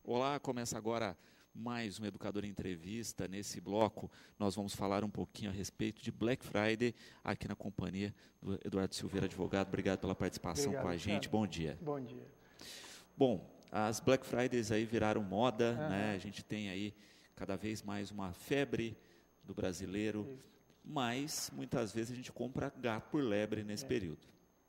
Olá, começa agora mais um Educador em Entrevista. Nesse bloco, nós vamos falar um pouquinho a respeito de Black Friday aqui na companhia do Eduardo Silveira, advogado. Obrigado pela participação com a gente. Bom dia. Bom dia. Bom, as Black Fridays aí viraram moda, né? A gente tem aí cada vez mais uma febre do brasileiro, mas muitas vezes a gente compra gato por lebre nesse período.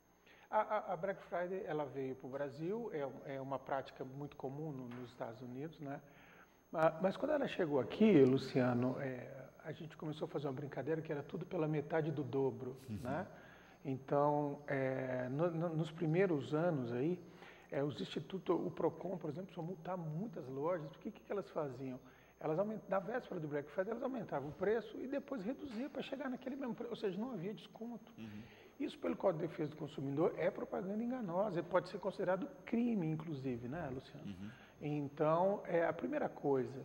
A Black Friday, ela veio para o Brasil, é uma prática muito comum nos Estados Unidos, né? Mas quando ela chegou aqui, Luciano, a gente começou a fazer uma brincadeira que era tudo pela metade do dobro, né? Então, nos primeiros anos aí, os institutos, o Procon, por exemplo, precisou multar muitas lojas. O que elas faziam? Elas na véspera do Black Friday, elas aumentavam o preço e depois reduziam para chegar naquele mesmo preço, ou seja, não havia desconto. Isso, pelo Código de Defesa do Consumidor, é propaganda enganosa, pode ser considerado crime, inclusive, né, Luciano? Então, a primeira coisa,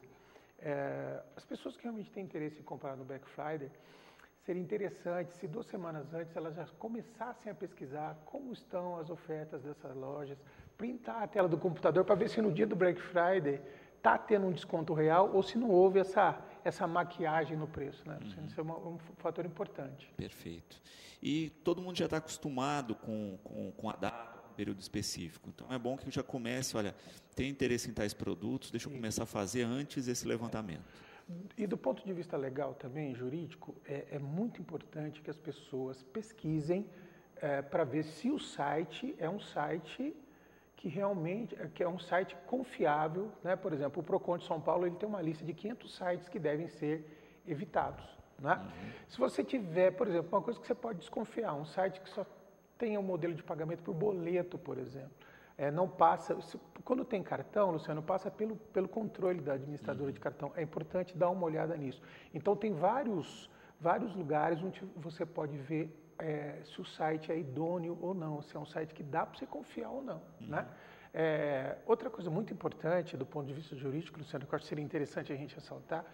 as pessoas que realmente têm interesse em comprar no Black Friday, seria interessante se 2 semanas antes elas já começassem a pesquisar como estão as ofertas dessas lojas, printar a tela do computador para ver se no dia do Black Friday está tendo um desconto real ou se não houve essa maquiagem no preço, né? Isso é um fator importante. Perfeito. E todo mundo já está acostumado com a data, com um período específico. Então é bom que eu já comece, olha, tem interesse em tais produtos, deixa eu começar a fazer antes esse levantamento. E do ponto de vista legal também, jurídico, é muito importante que as pessoas pesquisem para ver se o site é um site que realmente é um site confiável, né? Por exemplo, o Procon de São Paulo ele tem uma lista de 500 sites que devem ser evitados, né? Se você tiver, por exemplo, uma coisa que você pode desconfiar, um site que só tem um modelo de pagamento por boleto, por exemplo, não passa, quando tem cartão, Luciano, passa pelo controle da administradora de cartão. É importante dar uma olhada nisso. Então, tem vários lugares onde você pode ver se o site é idôneo ou não, se é um site que dá para você confiar ou não, né? Outra coisa muito importante do ponto de vista jurídico, Luciano, que eu acho que seria interessante a gente ressaltar,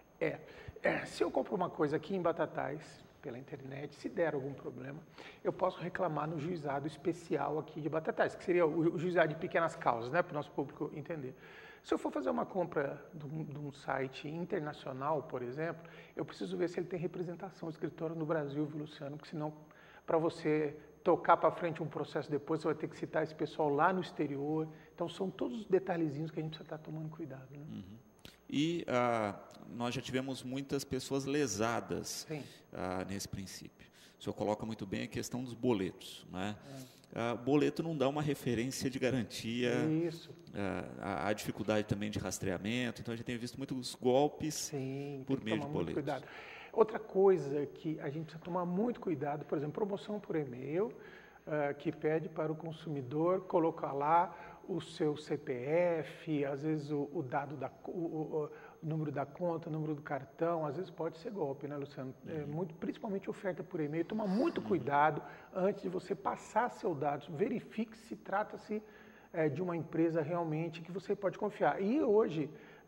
se eu compro uma coisa aqui em Batatais, pela internet, se der algum problema, eu posso reclamar no juizado especial aqui de Batatais, que seria o juizado de pequenas causas, né, para o nosso público entender. Se eu for fazer uma compra de um site internacional, por exemplo, eu preciso ver se ele tem representação, escritório no Brasil, viu, Luciano? Porque senão, para você tocar para frente um processo depois, você vai ter que citar esse pessoal lá no exterior. Então, são todos os detalhezinhos que a gente precisa estar tomando cuidado, né? E nós já tivemos muitas pessoas lesadas nesse princípio. O senhor coloca muito bem a questão dos boletos, né? Boleto não dá uma referência de garantia. Isso. A dificuldade também de rastreamento. Então, a gente tem visto muitos golpes por meio de boletos. Cuidado. Outra coisa que a gente precisa tomar muito cuidado, por exemplo, promoção por e-mail, que pede para o consumidor colocar lá o seu CPF, às vezes o dado o número da conta, o número do cartão, às vezes pode ser golpe, né, Luciano? Principalmente oferta por e-mail. Toma muito cuidado antes de você passar seus dados. Verifique se trata-se de uma empresa realmente que você pode confiar. E hoje,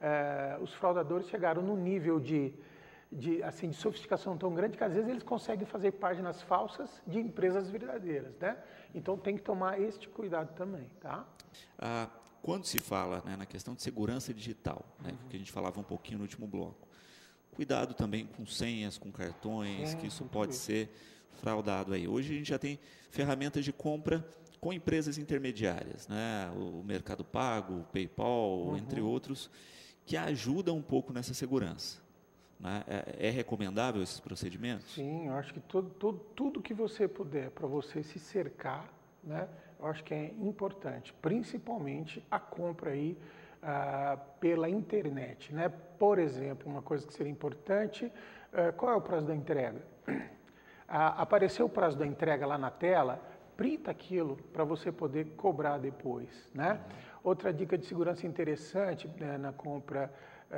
os fraudadores chegaram num nível de sofisticação tão grande que às vezes eles conseguem fazer páginas falsas de empresas verdadeiras, né? Então tem que tomar este cuidado também, tá? Quando se fala, né, na questão de segurança digital, né, que a gente falava um pouquinho no último bloco, cuidado também com senhas, com cartões, que isso pode ser fraudado aí. Hoje a gente já tem ferramentas de compra com empresas intermediárias, né, o Mercado Pago, o PayPal, entre outros, que ajudam um pouco nessa segurança. Né? É recomendável esses procedimentos? Sim, eu acho que tudo que você puder para você se cercar, né, eu acho que é importante, principalmente a compra aí pela internet, né? Por exemplo, uma coisa que seria importante, qual é o prazo da entrega? Apareceu o prazo da entrega lá na tela, printa aquilo para você poder cobrar depois, né? Outra dica de segurança interessante, né, na compra,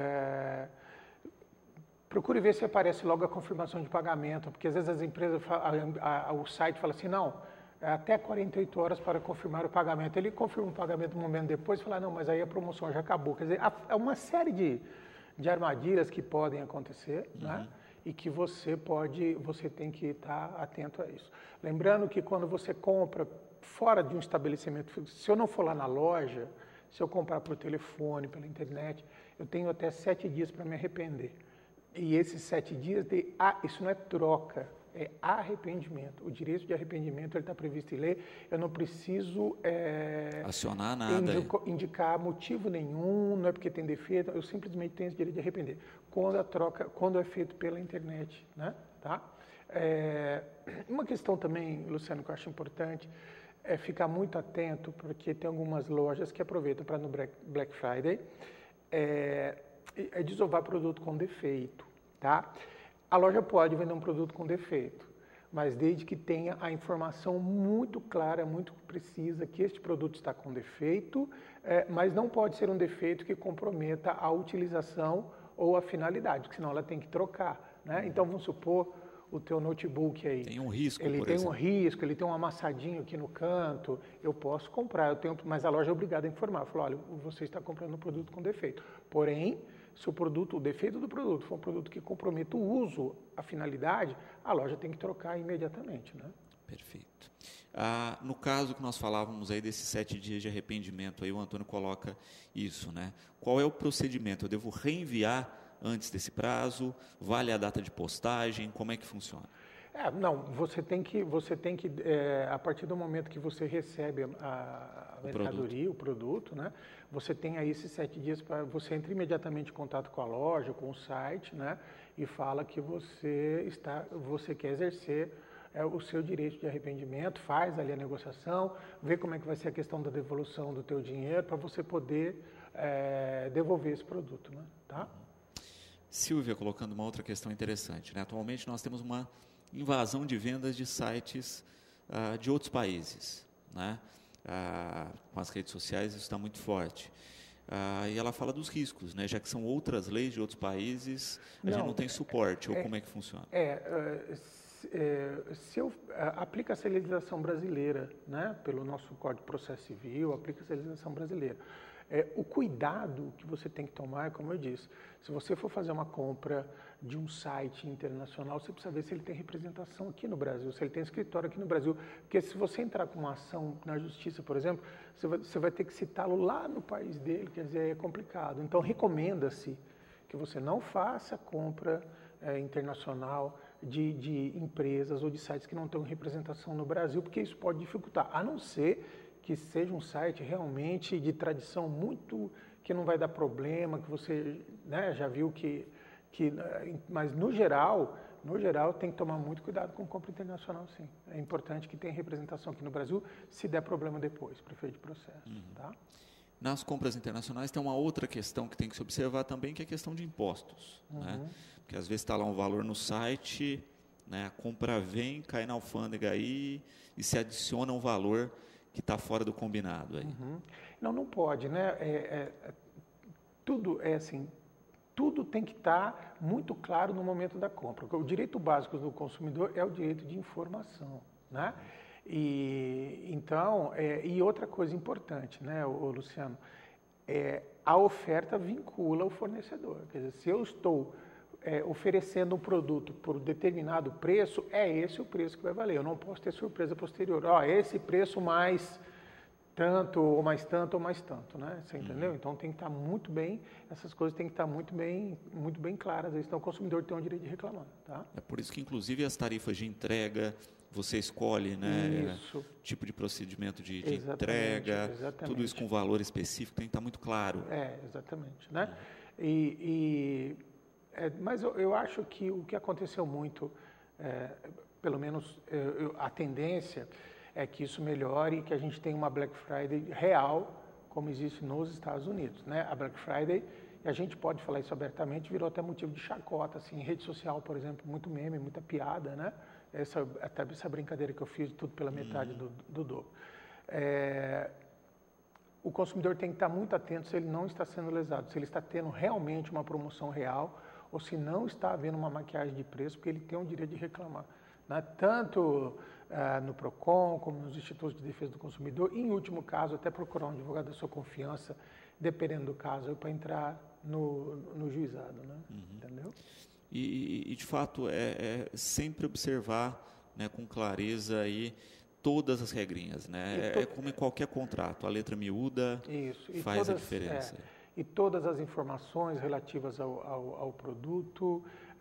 procure ver se aparece logo a confirmação de pagamento, porque às vezes as empresas, o site fala assim, não, até 48 horas para confirmar o pagamento. Ele confirma o pagamento um momento depois e fala, não, mas aí a promoção já acabou. Quer dizer, há uma série de armadilhas que podem acontecer, né? E que você tem que estar atento a isso. Lembrando que quando você compra fora de um estabelecimento, se eu não for lá na loja, Se eu comprar por telefone, pela internet, eu tenho até 7 dias para me arrepender. E esses 7 dias, isso não é troca, é arrependimento. O direito de arrependimento está previsto em lei. Eu não preciso acionar nada, indicar motivo nenhum, não é porque tem defeito, eu simplesmente tenho esse direito de arrepender. Quando é feito pela internet, né? Tá? Uma questão também, Luciano, que eu acho importante, é ficar muito atento, porque tem algumas lojas que aproveitam para no Black Friday desovar produto com defeito, tá? A loja pode vender um produto com defeito, mas desde que tenha a informação muito clara, muito precisa que este produto está com defeito, mas não pode ser um defeito que comprometa a utilização ou a finalidade, porque senão ela tem que trocar, né? Então vamos supor o teu notebook aí. Tem um risco, ele tem um risco, ele tem um amassadinho aqui no canto, eu posso comprar, mas a loja é obrigada a informar. Falou, olha, você está comprando um produto com defeito. Porém, se o defeito do produto for um produto que comprometa o uso, a finalidade, a loja tem que trocar imediatamente, né? Perfeito. No caso que nós falávamos aí desses 7 dias de arrependimento, aí o Antônio coloca isso, né? Qual é o procedimento? Eu devo reenviar antes desse prazo? Vale a data de postagem? Como é que funciona? Não, você tem que a partir do momento que você recebe a mercadoria, o produto, né? Você tem aí esses 7 dias para você entrar imediatamente em contato com a loja, com o site, né? E fala que você quer exercer o seu direito de arrependimento, faz ali a negociação, vê como é que vai ser a questão da devolução do teu dinheiro para você poder devolver esse produto, né? Tá? Silvia, colocando uma outra questão interessante, né? Atualmente nós temos uma invasão de vendas de sites de outros países, né? Com as redes sociais isso está muito forte. E ela fala dos riscos, né? Já que são outras leis de outros países, a gente não tem suporte, ou como é que funciona? Se eu aplica a legislação brasileira, né? Pelo nosso Código de Processo Civil, aplica a legislação brasileira. O cuidado que você tem que tomar, como eu disse, se você for fazer uma compra de um site internacional, você precisa ver se ele tem representação aqui no Brasil, se ele tem escritório aqui no Brasil, porque se você entrar com uma ação na justiça, por exemplo, você vai ter que citá-lo lá no país dele, quer dizer, é complicado. Então, recomenda-se que você não faça compra internacional de empresas ou de sites que não tenham representação no Brasil, porque isso pode dificultar, a não ser que seja um site realmente de tradição muito, que não vai dar problema, que você, né, já viu mas no geral tem que tomar muito cuidado com compra internacional, sim. É importante que tenha representação aqui no Brasil, se der problema depois, para efeito de processo. Tá? Nas compras internacionais tem uma outra questão que tem que se observar também, que é a questão de impostos, né? Porque às vezes está lá um valor no site, né, a compra vem, cai na alfândega aí e se adiciona um valor que está fora do combinado aí. Não pode, né? Tudo é assim, tudo tem que estar muito claro no momento da compra. O direito básico do consumidor é o direito de informação, né? E outra coisa importante, né, Luciano, a oferta vincula o fornecedor. Quer dizer, se eu estou oferecendo um produto por determinado preço, é esse o preço que vai valer. Eu não posso ter surpresa posterior. Esse preço mais tanto, ou mais tanto, ou mais tanto, né? Você entendeu? Então tem que estar muito bem, essas coisas têm que estar muito bem claras. Então o consumidor tem o direito de reclamar, tá? É por isso que, inclusive, as tarifas de entrega, você escolhe, né? Isso. Tipo de procedimento de entrega, exatamente. Tudo isso com valor específico, tem que estar muito claro. Exatamente, né? Mas eu acho que o que aconteceu muito, pelo menos a tendência é que isso melhore e que a gente tenha uma Black Friday real, como existe nos Estados Unidos, né? A Black Friday, e a gente pode falar isso abertamente, virou até motivo de chacota, assim, em rede social, por exemplo, muito meme, muita piada, né? Até essa brincadeira que eu fiz, tudo pela metade do dobro. O consumidor tem que estar muito atento se ele não está sendo lesado, se ele está tendo realmente uma promoção real ou se não está havendo uma maquiagem de preço, porque ele tem o direito de reclamar, né? Tanto no PROCON, como nos Institutos de Defesa do Consumidor, e, em último caso, até procurar um advogado da sua confiança, dependendo do caso, para entrar no juizado, né? Entendeu? E, de fato, sempre observar, né, com clareza aí todas as regrinhas, né? É como em qualquer contrato, a letra miúda faz a diferença. E todas as informações relativas ao produto.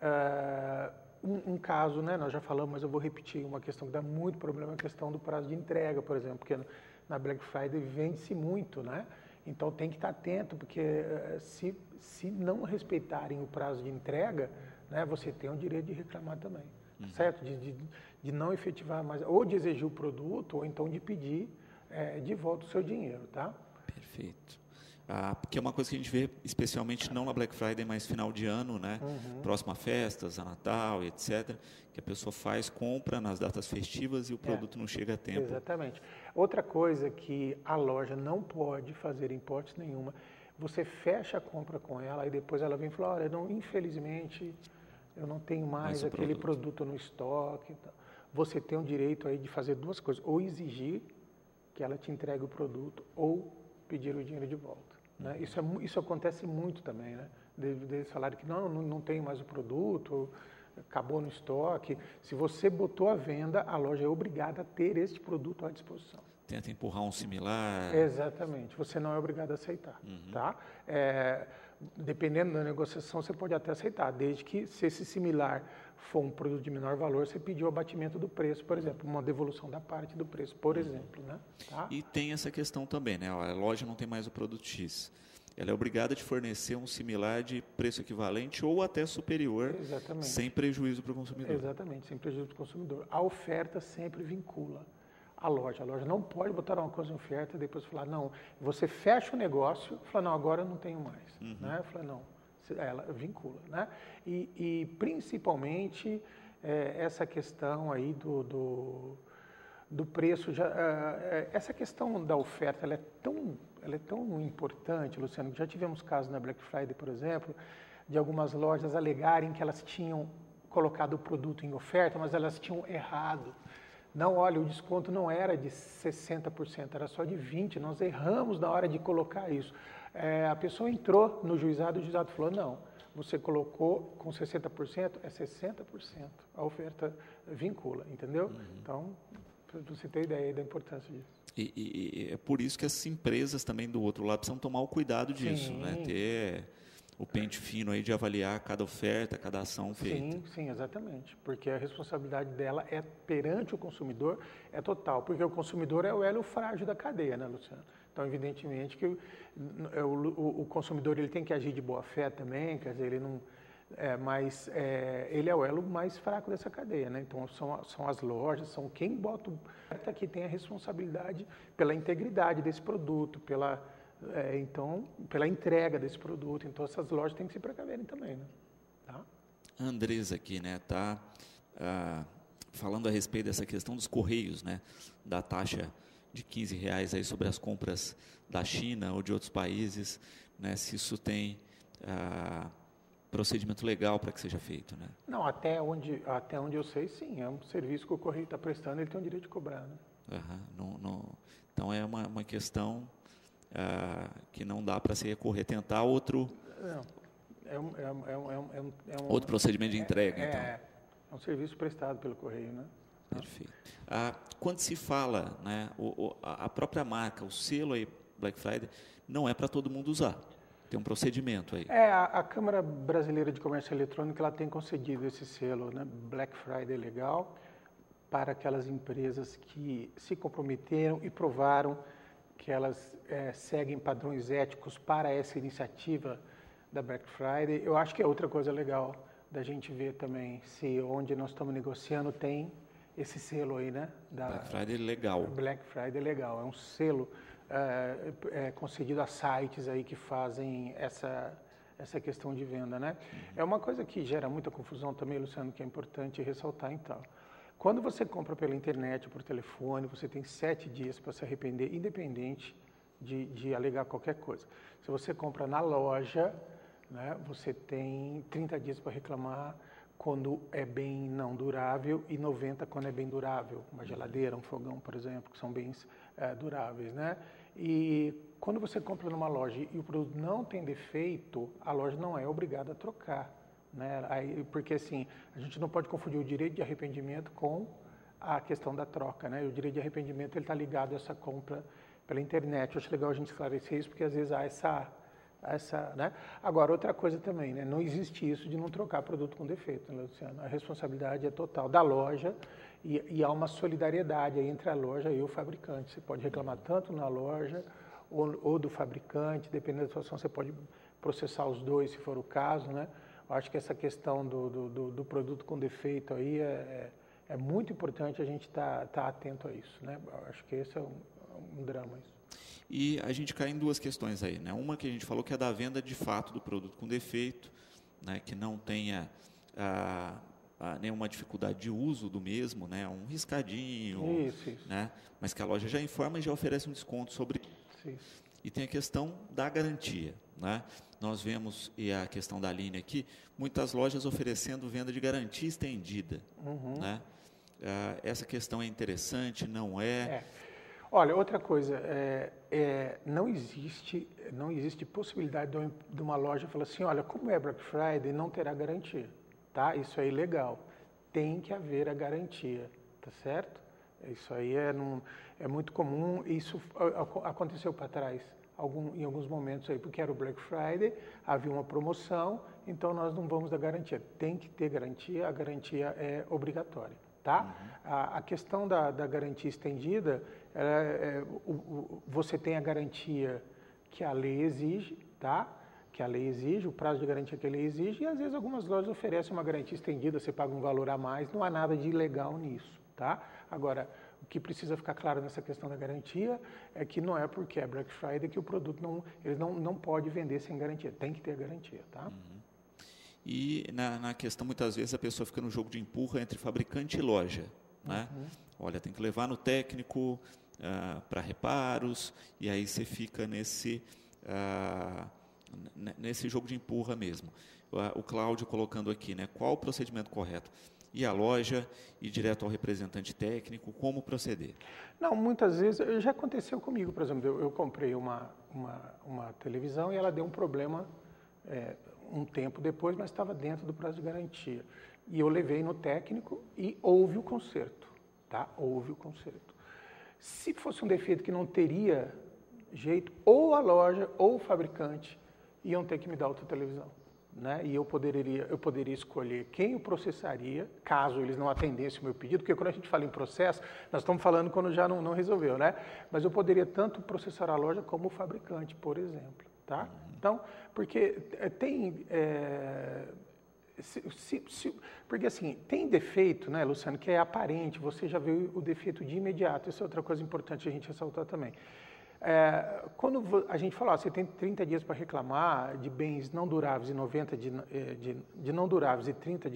Um caso, né, nós já falamos, mas eu vou repetir, uma questão que dá muito problema é a questão do prazo de entrega, por exemplo, porque na Black Friday vende-se muito, né? Então tem que estar atento, porque se não respeitarem o prazo de entrega, né, você tem o direito de reclamar também, certo? De não efetivar mais, ou de exigir o produto, ou então de pedir de volta o seu dinheiro, tá? Perfeito. Porque é uma coisa que a gente vê, especialmente não na Black Friday, mas final de ano, né? Próximo a festas, a Natal, etc., que a pessoa compra nas datas festivas e o produto não chega a tempo. Exatamente. Outra coisa que a loja não pode fazer em hipótese nenhuma, você fecha a compra com ela e depois ela vem e fala, olha, não, infelizmente eu não tenho mais aquele produto no estoque. Então, você tem o direito aí de fazer duas coisas, ou exigir que ela te entregue o produto, ou pedir o dinheiro de volta. Né? Isso acontece muito também, né? Eles falarem que não tem mais o produto, acabou no estoque. Se você botou à venda, a loja é obrigada a ter este produto à disposição. Tenta empurrar um similar. Exatamente, você não é obrigado a aceitar. Tá? Dependendo da negociação, você pode até aceitar, desde que se esse similar for um produto de menor valor, você pediu o abatimento do preço, por exemplo, uma devolução da parte do preço, por exemplo. Né? Tá? E tem essa questão também, né? A loja não tem mais o produto X. Ela é obrigada a te fornecer um similar de preço equivalente ou até superior, sem prejuízo para o consumidor. Exatamente, sem prejuízo para o consumidor. A oferta sempre vincula a loja. A loja não pode botar uma coisa em oferta e depois falar, não, você fecha o negócio e fala, não, agora eu não tenho mais. Né? Fala, não, ela vincula. Né? E principalmente essa questão aí do preço, essa questão da oferta, ela é tão importante, Luciano, que já tivemos casos na Black Friday, por exemplo, de algumas lojas alegarem que elas tinham colocado o produto em oferta, mas elas tinham errado. Não, olha, o desconto não era de 60%, era só de 20%, nós erramos na hora de colocar isso. A pessoa entrou no juizado, o juizado falou, não, você colocou com 60%, é 60%, a oferta vincula, entendeu? Então, para você ter ideia da importância disso. E é por isso que as empresas também do outro lado precisam tomar o cuidado disso, né? Ter o pente fino aí de avaliar cada oferta, cada ação feita. Sim, exatamente. Porque a responsabilidade dela perante o consumidor é total. Porque o consumidor é o elo frágil da cadeia, né, Luciano? Então, evidentemente que o consumidor ele tem que agir de boa fé também, quer dizer, ele não... mas ele é o elo mais fraco dessa cadeia, né? Então são as lojas, são quem bota que tem a responsabilidade pela integridade desse produto, pela entrega desse produto. Então essas lojas têm que se precaverem também, né? Tá? A Andresa aqui, né, tá falando a respeito dessa questão dos correios, né, da taxa de R$15 aí sobre as compras da China ou de outros países, né, se isso tem procedimento legal para que seja feito, né? Não, até onde eu sei, sim, é um serviço que o correio está prestando, ele tem o direito de cobrar, né? Então é uma questão que não dá para se recorrer, tentar outro... Não, outro procedimento de entrega, então. É um serviço prestado pelo correio, né? Perfeito. Quando se fala, né, a própria marca, o selo aí, Black Friday, não é para todo mundo usar. Tem um procedimento aí. A Câmara Brasileira de Comércio Eletrônico ela tem concedido esse selo, né, Black Friday Legal, para aquelas empresas que se comprometeram e provaram que elas seguem padrões éticos para essa iniciativa da Black Friday. Eu acho que é outra coisa legal da gente ver também se onde nós estamos negociando tem esse selo aí, né? Black Friday Legal. Black Friday Legal. É um selo concedido a sites aí que fazem essa questão de venda, né? É uma coisa que gera muita confusão também, Luciano, que é importante ressaltar, então. Quando você compra pela internet ou por telefone, você tem 7 dias para se arrepender, independente de alegar qualquer coisa. Se você compra na loja, né, você tem 30 dias para reclamar quando é bem não durável e 90 quando é bem durável. Uma geladeira, um fogão, por exemplo, que são bens duráveis, né? E quando você compra numa loja e o produto não tem defeito, a loja não é obrigada a trocar, né? Porque assim, a gente não pode confundir o direito de arrependimento com a questão da troca, né? O direito de arrependimento ele está ligado a essa compra pela internet. Eu acho legal a gente esclarecer isso, porque às vezes há essa, né? Agora, outra coisa também, né? Não existe isso de não trocar produto com defeito, né, Luciano? A responsabilidade é total da loja e há uma solidariedade aí entre a loja e o fabricante. Você pode reclamar tanto na loja ou do fabricante, dependendo da situação, você pode processar os dois, se for o caso, né? Eu acho que essa questão do produto com defeito aí é muito importante a gente tá atento a isso, né? Eu acho que esse é um drama isso. E a gente cai em duas questões aí, né? Uma que a gente falou que é da venda de fato do produto com defeito, né? Que não tenha nenhuma dificuldade de uso do mesmo, né? Um riscadinho, Isso. Né? Mas que a loja já informa e já oferece um desconto sobre Isso. E tem a questão da garantia, né? Nós vemos, e a questão da linha aqui, muitas lojas oferecendo venda de garantia estendida, né? Essa questão é interessante, não é? Olha, outra coisa, não existe possibilidade de uma loja falar assim, olha, como é Black Friday, não terá garantia, tá? Isso é ilegal. Tem que haver a garantia, tá certo? Isso aí é muito comum, isso aconteceu para trás, em alguns momentos aí, porque era o Black Friday, havia uma promoção, então nós não vamos dar garantia. Tem que ter garantia, a garantia é obrigatória, tá? A questão da garantia estendida, você tem a garantia que a lei exige, tá? Que a lei exige, o prazo de garantia que a lei exige, e às vezes algumas lojas oferecem uma garantia estendida, você paga um valor a mais, não há nada de ilegal nisso, tá? Agora, o que precisa ficar claro nessa questão da garantia é que não é porque é Black Friday que o produto não pode vender sem garantia, tem que ter garantia, tá? E na questão, muitas vezes, a pessoa fica no jogo de empurra entre fabricante e loja, né? Olha, tem que levar no técnico para reparos, e aí você fica nesse jogo de empurra mesmo. O Cláudio colocando aqui, né? Qual o procedimento correto? Ir à loja, ir direto ao representante técnico, como proceder? Não, muitas vezes, já aconteceu comigo, por exemplo, eu comprei uma televisão e ela deu um problema um tempo depois, mas estava dentro do prazo de garantia. E eu levei no técnico e houve o conserto, tá? Houve o conserto. Se fosse um defeito que não teria jeito, ou a loja ou o fabricante iam ter que me dar outra televisão, né? E eu poderia escolher quem o processaria, caso eles não atendessem o meu pedido, porque quando a gente fala em processo, nós estamos falando quando já não resolveu, né? Mas eu poderia tanto processar a loja como o fabricante, por exemplo, tá? Então, porque porque assim, tem defeito, né, Luciano, que é aparente, você já vê o defeito de imediato, isso é outra coisa importante a gente ressaltar também. Quando a gente fala, você tem 30 dias para reclamar de bens não duráveis e 90 de não duráveis e 30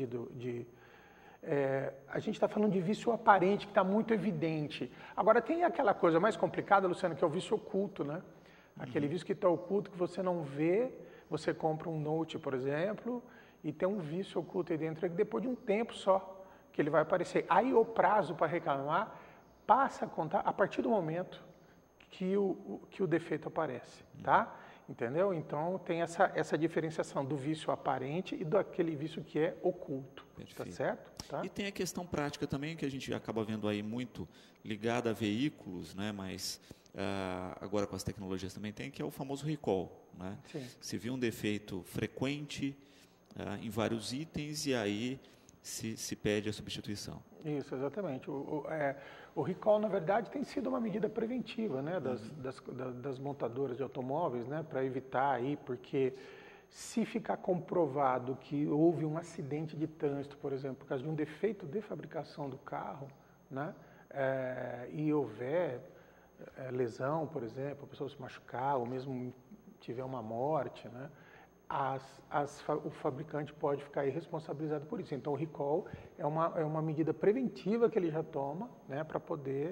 a gente está falando de vício aparente, que está muito evidente. Agora, tem aquela coisa mais complicada, Luciano, que é o vício oculto, né? Aquele vício que está oculto, que você não vê, você compra um Note, por exemplo, e tem um vício oculto aí dentro, que depois de um tempo só que ele vai aparecer. Aí o prazo para reclamar passa a contar a partir do momento que o defeito aparece, tá? Entendeu? Então, tem essa diferenciação do vício aparente e daquele vício que é oculto. Perfeito. Tá certo? Tá? E tem a questão prática também, que a gente acaba vendo aí muito ligada a veículos, né? Mas agora com as tecnologias também tem, que é o famoso recall, né? Sim. Se viu um defeito frequente em vários itens, e aí se pede a substituição. Isso, exatamente. O recall, na verdade, tem sido uma medida preventiva, né, das montadoras de automóveis, né, para evitar aí, porque se ficar comprovado que houve um acidente de trânsito, por exemplo, por causa de um defeito de fabricação do carro, né, e houver lesão, por exemplo, a pessoa se machucar, ou mesmo tiver uma morte, né, o fabricante pode ficar responsabilizado por isso. Então, o recall é uma medida preventiva que ele já toma, né, para poder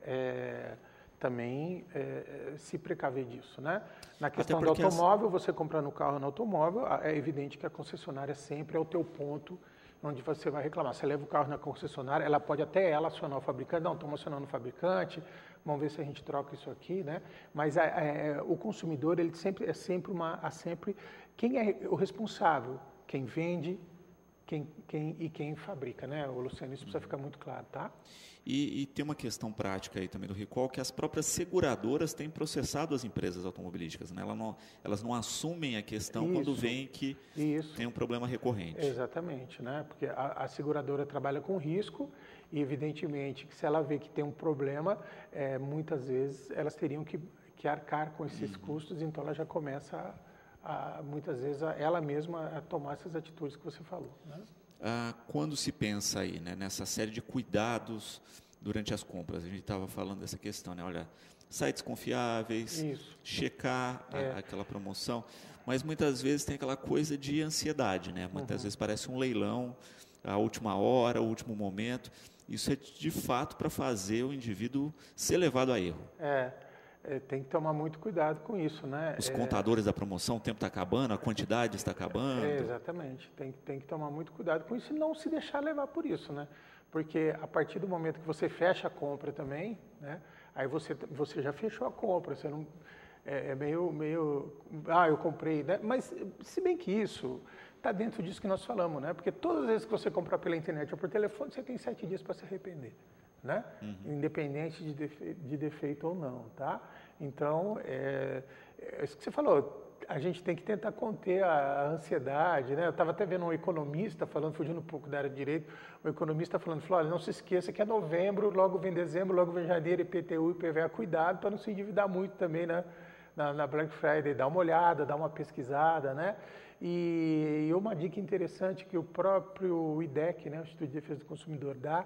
também se precaver disso, né? Na questão do automóvel, você comprando o carro no automóvel, é evidente que a concessionária sempre é o teu ponto onde você vai reclamar. Você leva o carro na concessionária, ela pode até acionar o fabricante, não, estamos acionando o fabricante, vamos ver se a gente troca isso aqui, né? Mas o consumidor, quem é o responsável? Quem vende, quem fabrica, né, Luciano? Isso precisa ficar muito claro, tá? E tem uma questão prática aí também do recall, que as próprias seguradoras têm processado as empresas automobilísticas, né? Elas não assumem a questão quando vem que tem um problema recorrente. Exatamente, né? Porque a seguradora trabalha com risco e, evidentemente, que se ela vê que tem um problema, muitas vezes elas teriam que arcar com esses custos, então ela já começa, muitas vezes, ela mesma a tomar essas atitudes que você falou, né? Quando se pensa aí, né, nessa série de cuidados durante as compras, a gente estava falando dessa questão, né? Olha, sites confiáveis, checar aquela promoção, mas muitas vezes tem aquela coisa de ansiedade, né? Muitas vezes parece um leilão, a última hora, o último momento. Isso é de fato para fazer o indivíduo ser levado a erro. Tem que tomar muito cuidado com isso, né? Os contadores da promoção, o tempo está acabando, a quantidade está acabando. Exatamente. Tem que tomar muito cuidado com isso e não se deixar levar por isso, né? Porque a partir do momento que você fecha a compra também, né? Aí você já fechou a compra, você não... eu comprei, né? Mas se bem que isso está dentro disso que nós falamos, né? Porque todas as vezes que você comprar pela internet ou por telefone, você tem 7 dias para se arrepender, né? Independente de defeito ou não, tá? Então, isso que você falou, a gente tem que tentar conter a ansiedade, né? Eu estava até vendo um economista falando, fugindo um pouco da área de direito, um economista falou, olha, não se esqueça que é novembro, logo vem dezembro, logo vem janeiro, IPTU, IPVA, cuidado para não se endividar muito também, né? Na Black Friday, dá uma olhada, dá uma pesquisada, né? E uma dica interessante que o próprio IDEC, né, o Instituto de Defesa do Consumidor, dá,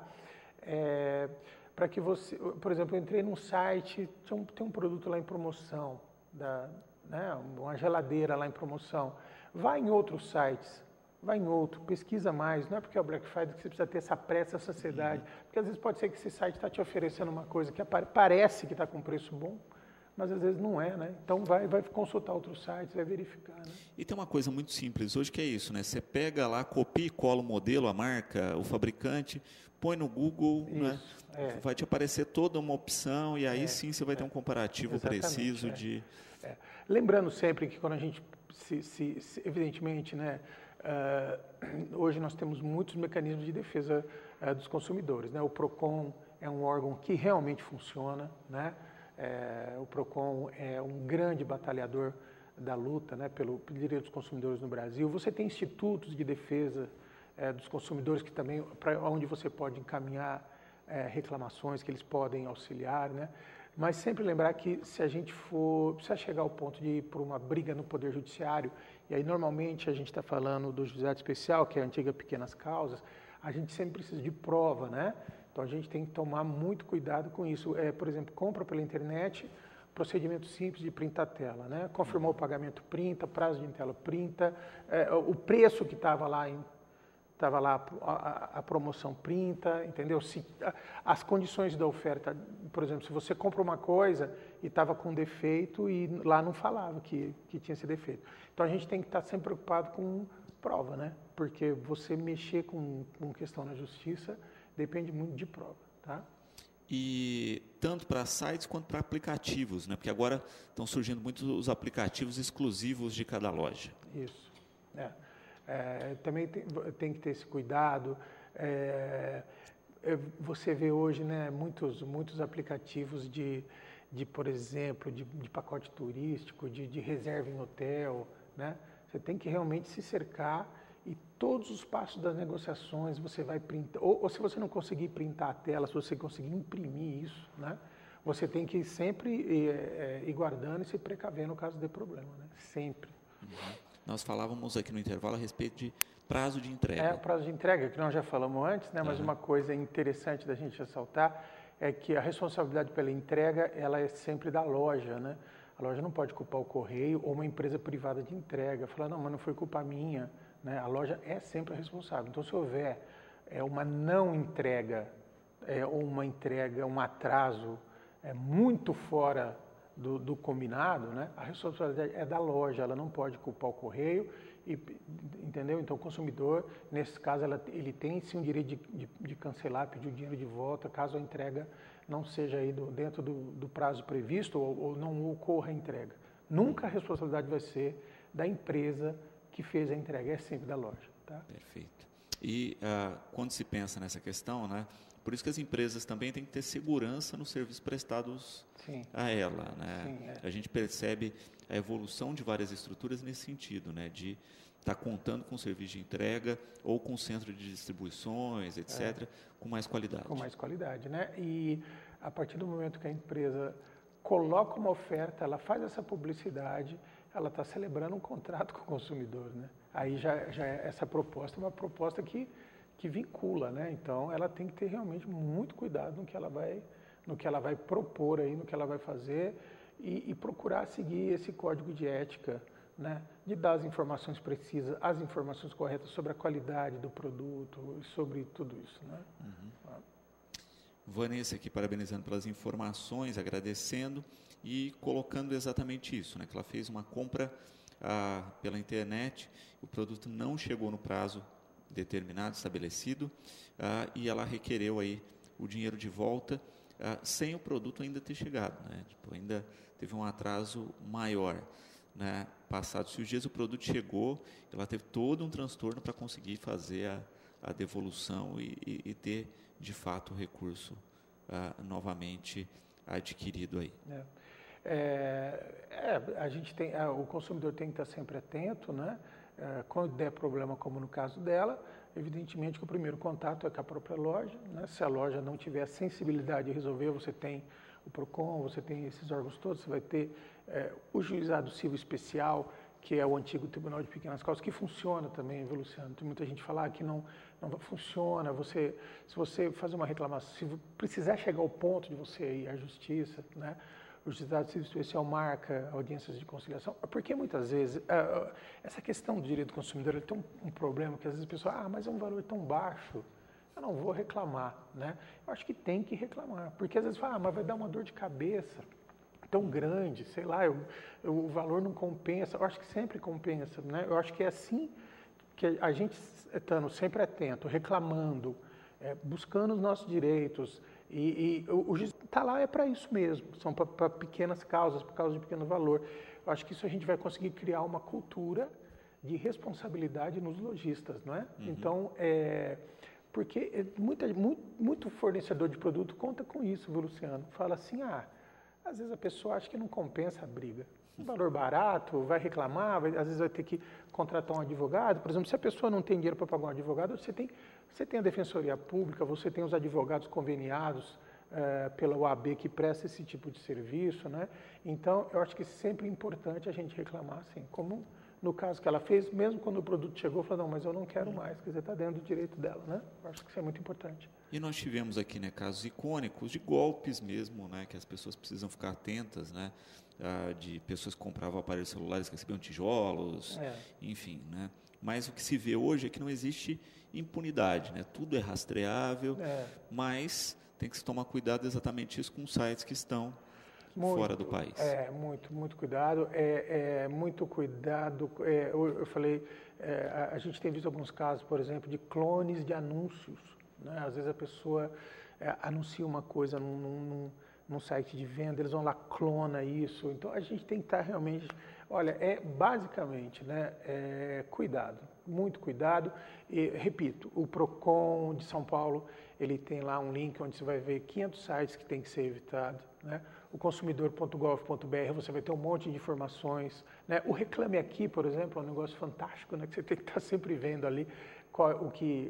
para que você, por exemplo, eu entrei num site, tem um produto lá em promoção, né, uma geladeira lá em promoção, vai em outros sites, vai em outro, pesquisa mais, não é porque é o Black Friday que você precisa ter essa pressa, essa ansiedade, porque às vezes pode ser que esse site está te oferecendo uma coisa que parece que está com preço bom, mas às vezes não é, né? Então vai consultar outros sites, vai verificar, né? E tem uma coisa muito simples hoje que é isso, né? Você pega lá, copia e cola o modelo, a marca, o fabricante, põe no Google, né? Vai te aparecer toda uma opção e aí sim você vai ter um comparativo preciso de... Lembrando sempre que quando a gente, evidentemente, né? Hoje nós temos muitos mecanismos de defesa dos consumidores, né? O PROCON é um órgão que realmente funciona, né? O PROCON é um grande batalhador da luta, né, pelo direito dos consumidores no Brasil. Você tem institutos de defesa dos consumidores que também, para onde você pode encaminhar reclamações, que eles podem auxiliar, né? Mas sempre lembrar que se a gente precisa chegar ao ponto de ir por uma briga no Poder Judiciário, e aí normalmente a gente está falando do juizado especial, que é a antiga pequenas causas, a gente sempre precisa de prova, né? Então a gente tem que tomar muito cuidado com isso. Por exemplo, compra pela internet, procedimento simples de printar a tela, né? Confirmou o pagamento, printa, prazo de tela, printa, o preço que estava lá, a promoção, printa, entendeu? As condições da oferta, por exemplo, se você compra uma coisa e estava com defeito e lá não falava que tinha esse defeito. Então a gente tem que estar sempre preocupado com prova, né? Porque você mexer com questão na justiça depende muito de prova, tá? E tanto para sites quanto para aplicativos, né? Porque agora estão surgindo muitos os aplicativos exclusivos de cada loja. Isso. Também tem que ter esse cuidado. Você vê hoje, né, muitos aplicativos por exemplo, de pacote turístico, de reserva em hotel, né? Você tem que realmente se cercar e todos os passos das negociações você vai printar, ou se você não conseguir printar a tela, se você conseguir imprimir isso, né? Você tem que sempre ir guardando e se precaver no caso de problema, né? Sempre. Nós falávamos aqui no intervalo a respeito de prazo de entrega. O prazo de entrega, que nós já falamos antes, né? Mas uma coisa interessante da gente ressaltar é que a responsabilidade pela entrega, ela é sempre da loja, né? A loja não pode culpar o correio ou uma empresa privada de entrega, falar, não, mas não foi culpa minha, né? A loja é sempre a responsável. Então, se houver uma não entrega, ou uma entrega, um atraso muito fora do combinado, né? A responsabilidade é da loja, ela não pode culpar o correio, entendeu? Então, o consumidor, nesse caso, ele tem sim o direito de cancelar, pedir o dinheiro de volta, caso a entrega não seja aí dentro do prazo previsto ou não ocorra a entrega. Nunca a responsabilidade vai ser da empresa que fez a entrega, é sempre da loja. Tá? Perfeito. E quando se pensa nessa questão, né, por isso que as empresas também têm que ter segurança nos serviços prestados a ela. Né? A gente percebe a evolução de várias estruturas nesse sentido, né, de estar contando com serviço de entrega ou com centro de distribuições, etc., com mais qualidade. Com mais qualidade, né? E a partir do momento que a empresa coloca uma oferta, ela faz essa publicidade, ela está celebrando um contrato com o consumidor, né? Aí já essa proposta é uma proposta que vincula, né? Então ela tem que ter realmente muito cuidado no que ela vai propor aí, no que ela vai fazer e procurar seguir esse código de ética, né? De dar as informações precisas, as informações corretas sobre a qualidade do produto, sobre tudo isso, né? Vanessa aqui parabenizando pelas informações, agradecendo e colocando exatamente isso, né? Que ela fez uma compra pela internet, o produto não chegou no prazo determinado, estabelecido, e ela requereu aí o dinheiro de volta sem o produto ainda ter chegado, né? Tipo, ainda teve um atraso maior. Né? Passados os dias o produto chegou, ela teve todo um transtorno para conseguir fazer a devolução e ter de fato o recurso novamente adquirido aí. A gente tem, o consumidor tem que estar sempre atento, né? Quando der problema, como no caso dela, evidentemente que o primeiro contato é com a própria loja, né? Se a loja não tiver a sensibilidade de resolver, você tem o PROCON, você tem esses órgãos todos, você vai ter o Juizado Civil Especial, que é o antigo Tribunal de Pequenas Causas, que funciona também, viu, Luciano? Tem muita gente fala que não funciona, se você fazer uma reclamação, se precisar chegar ao ponto de você ir à justiça, né? O Juizado Civil Especial marca audiências de conciliação, porque muitas vezes essa questão do direito do consumidor tem um problema que às vezes a pessoa, mas é um valor tão baixo, eu não vou reclamar, né? Eu acho que tem que reclamar, porque às vezes fala, mas vai dar uma dor de cabeça tão grande, sei lá, o valor não compensa. Eu acho que sempre compensa, né? Eu acho que é assim que a gente, estando sempre atento, reclamando, buscando os nossos direitos, e o juiz está lá para isso mesmo, são para pequenas causas, por causa de pequeno valor. Eu acho que isso a gente vai conseguir criar uma cultura de responsabilidade nos lojistas, não é? Então, porque muito fornecedor de produto conta com isso, viu, Luciano? Fala assim, às vezes a pessoa acha que não compensa a briga. Um valor barato, vai reclamar, às vezes vai ter que contratar um advogado. Por exemplo, se a pessoa não tem dinheiro para pagar um advogado, você tem a Defensoria Pública, você tem os advogados conveniados pela OAB que presta esse tipo de serviço, né? Então, eu acho que é sempre importante a gente reclamar, assim, como no caso que ela fez, mesmo quando o produto chegou, falou, não, mas eu não quero mais, quer dizer, está dentro do direito dela, né? Eu acho que isso é muito importante. E nós tivemos aqui, né, casos icônicos de golpes mesmo, né, que as pessoas precisam ficar atentas, né, de pessoas que compravam aparelhos celulares que recebiam tijolos, enfim, né. Mas o que se vê hoje é que não existe impunidade, né, tudo é rastreável, mas tem que se tomar cuidado exatamente isso com sites que estão fora do país. Muito cuidado, muito cuidado. Eu falei, a gente tem visto alguns casos, por exemplo, de clones de anúncios, né? Às vezes a pessoa anuncia uma coisa num site de venda, eles vão lá, clona isso. Então a gente tem que estar realmente, olha, basicamente, né, cuidado, muito cuidado. E, repito, o PROCON de São Paulo, ele tem lá um link onde você vai ver 500 sites que tem que ser evitado, né? O consumidor.gov.br, você vai ter um monte de informações, né? O Reclame Aqui, por exemplo, é um negócio fantástico, né? Que você tem que estar sempre vendo ali o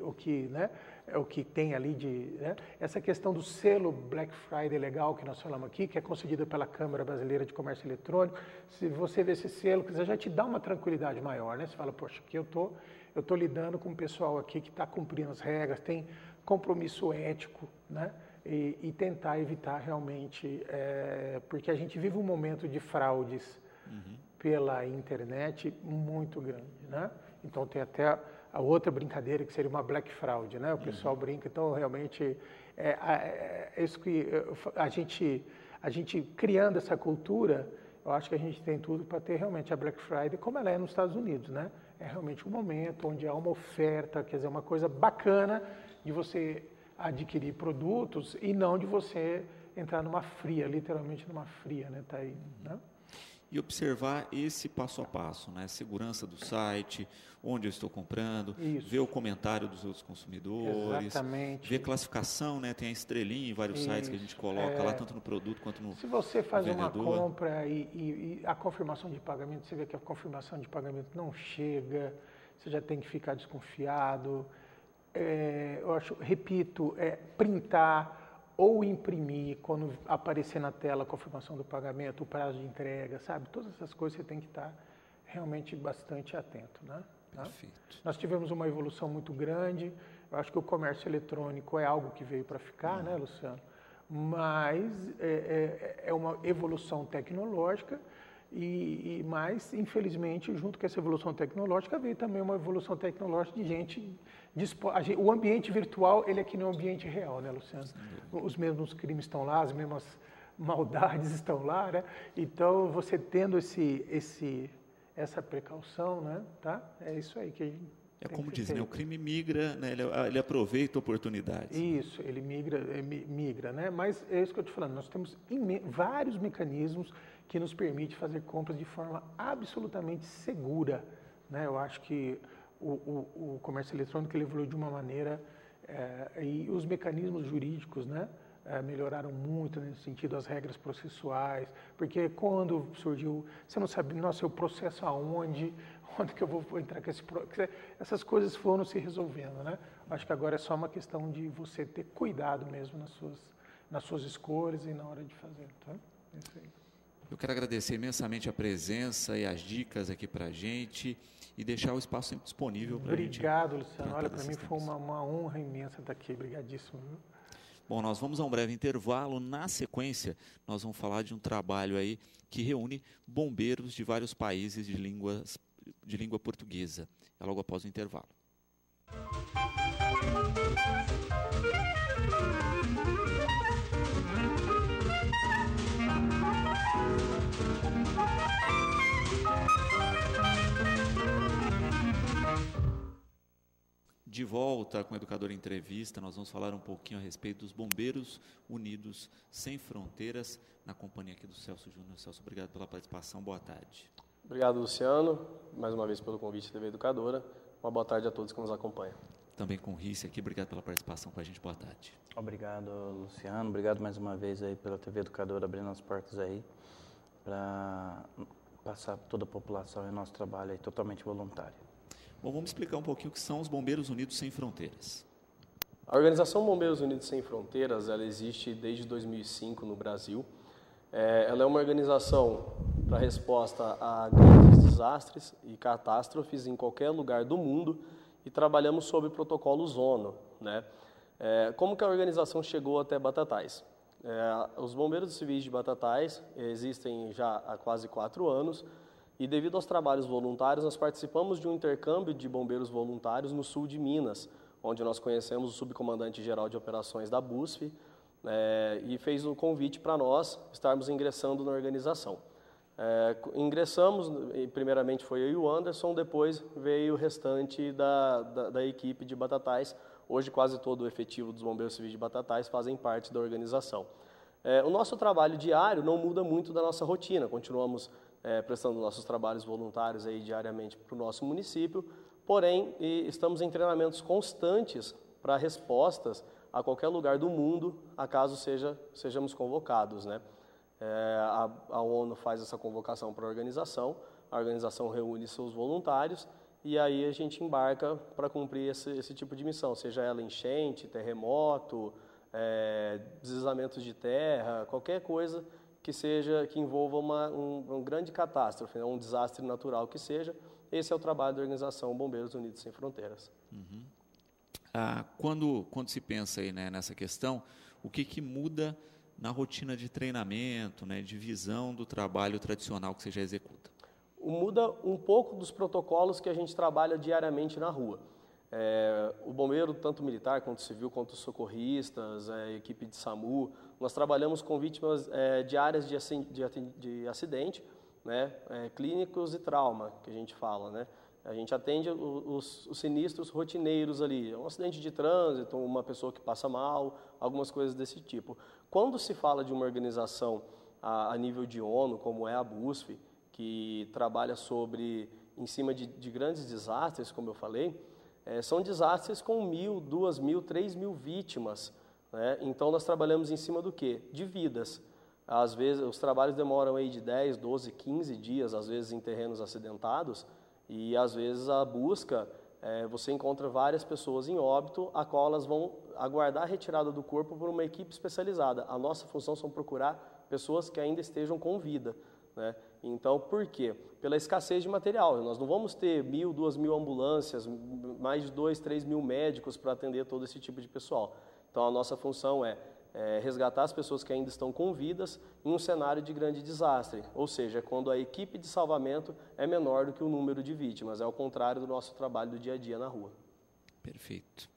que tem ali né? Essa questão do selo Black Friday legal que nós falamos aqui, que é concedida pela Câmara Brasileira de Comércio Eletrônico, se você vê esse selo, quer dizer, já te dá uma tranquilidade maior, né? Você fala, poxa, aqui eu tô lidando com um pessoal aqui que está cumprindo as regras, tem compromisso ético, né? E tentar evitar realmente, porque a gente vive um momento de fraudes pela internet muito grande, né? Então tem até a outra brincadeira que seria uma Black Fraud, né? O pessoal brinca, então realmente isso que a gente criando essa cultura, eu acho que a gente tem tudo para ter realmente a Black Friday como ela é nos Estados Unidos, né? É realmente um momento onde há uma oferta, quer dizer, uma coisa bacana de você adquirir produtos e não de você entrar numa fria, literalmente numa fria, né? Tá aí, né? e observar esse passo a passo, né? Segurança do site, onde eu estou comprando, ver o comentário dos outros consumidores, exatamente, ver classificação, né? Tem a estrelinha em vários sites que a gente coloca lá, tanto no produto quanto no Se você faz uma vendedor. compra e a confirmação de pagamento, você vê que a confirmação de pagamento não chega, você já tem que ficar desconfiado. Eu acho, repito, printar ou imprimir quando aparecer na tela a confirmação do pagamento, o prazo de entrega, sabe? Todas essas coisas você tem que estar realmente bastante atento, né? Perfeito. Nós tivemos uma evolução muito grande. Eu acho que o comércio eletrônico é algo que veio para ficar, né, Luciano? Mas é uma evolução tecnológica mas, infelizmente, junto com essa evolução tecnológica, veio também uma evolução tecnológica de gente... O ambiente virtual, ele é que nem o ambiente real, né, Luciano? Os mesmos crimes estão lá, as mesmas maldades estão lá, né? Então, você tendo essa precaução, né, tá? É isso aí que a gente... É como diz, né? O crime migra, né? Ele aproveita oportunidades. Isso, ele migra, né? Mas é isso que eu estou falando, nós temos vários mecanismos que nos permitem fazer compras de forma absolutamente segura, né? Eu acho que o comércio eletrônico ele evoluiu de uma maneira e os mecanismos jurídicos, né? Melhoraram muito nesse sentido, as regras processuais, porque quando surgiu, você não sabe, nossa, eu processo aonde que eu vou entrar com esse processo, essas coisas foram se resolvendo, né? Acho que agora é só uma questão de você ter cuidado mesmo nas suas escolhas e na hora de fazer, tá? É isso aí. Eu quero agradecer imensamente a presença e as dicas aqui para a gente e deixar o espaço sempre disponível para a gente. Obrigado, Luciano. Olha, para mim foi uma honra imensa estar aqui. Obrigadíssimo. Viu? Bom, nós vamos a um breve intervalo. Na sequência, nós vamos falar de um trabalho aí que reúne bombeiros de vários países de língua portuguesa. É logo após o intervalo. De volta com o Educador Entrevista, nós vamos falar um pouquinho a respeito dos Bombeiros Unidos Sem Fronteiras, na companhia aqui do Celso Júnior. Celso, obrigado pela participação, boa tarde. Obrigado, Luciano, mais uma vez pelo convite da TV Educadora. Uma boa tarde a todos que nos acompanham. Também com o Risse aqui, obrigado pela participação com a gente, boa tarde. Obrigado, Luciano, obrigado mais uma vez aí pela TV Educadora abrindo as portas aí para passar para toda a população e nosso trabalho aí totalmente voluntário. Bom, vamos explicar um pouquinho o que são os Bombeiros Unidos Sem Fronteiras. A Organização Bombeiros Unidos Sem Fronteiras, ela existe desde 2005 no Brasil. Ela é uma organização para resposta a grandes desastres e catástrofes em qualquer lugar do mundo e trabalhamos sob protocolos ONU, né? Como que a organização chegou até Batatais? Os Bombeiros Civis de Batatais existem já há quase 4 anos e devido aos trabalhos voluntários, nós participamos de um intercâmbio de bombeiros voluntários no sul de Minas, onde nós conhecemos o subcomandante-geral de operações da BUSF, e fez o convite para nós estarmos ingressando na organização. Ingressamos, primeiramente foi eu e o Anderson, depois veio o restante da equipe de Batatais. Hoje quase todo o efetivo dos Bombeiros Civis de Batatais fazem parte da organização. O nosso trabalho diário não muda muito da nossa rotina, continuamos prestando nossos trabalhos voluntários aí diariamente para o nosso município, porém estamos em treinamentos constantes para respostas a qualquer lugar do mundo, acaso sejamos convocados, né? A ONU faz essa convocação para a organização reúne seus voluntários e aí a gente embarca para cumprir esse tipo de missão, seja ela enchente, terremoto, deslizamentos de terra, qualquer coisa que envolva uma grande catástrofe, né? Um desastre natural que seja. Esse é o trabalho da Organização Bombeiros Unidos Sem Fronteiras. Uhum. Quando se pensa aí, né, nessa questão, o que muda na rotina de treinamento, né, de visão do trabalho tradicional que você já executa? Muda um pouco dos protocolos que a gente trabalha diariamente na rua. O bombeiro, tanto militar quanto civil, quanto os socorristas, a equipe de SAMU, nós trabalhamos com vítimas de áreas de acidente, né, clínicos e trauma, que a gente fala, né? A gente atende os sinistros rotineiros ali, um acidente de trânsito, uma pessoa que passa mal, algumas coisas desse tipo. Quando se fala de uma organização a nível de ONU, como é a BUSF, que trabalha em cima de grandes desastres, como eu falei, são desastres com 1.000, 2.000, 3.000 vítimas, né? Então nós trabalhamos em cima do quê? De vidas. Às vezes os trabalhos demoram aí de 10, 12, 15 dias, às vezes em terrenos acidentados, e às vezes a busca, você encontra várias pessoas em óbito, a qual elas vão aguardar a retirada do corpo por uma equipe especializada. A nossa função são procurar pessoas que ainda estejam com vida, né? Então, por quê? Pela escassez de material. Nós não vamos ter 1.000, 2.000 ambulâncias, mais de 2, 3.000 médicos para atender todo esse tipo de pessoal. Então, a nossa função é resgatar as pessoas que ainda estão com vidas em um cenário de grande desastre, ou seja, quando a equipe de salvamento é menor do que o número de vítimas, é ao contrário do nosso trabalho do dia a dia na rua. Perfeito.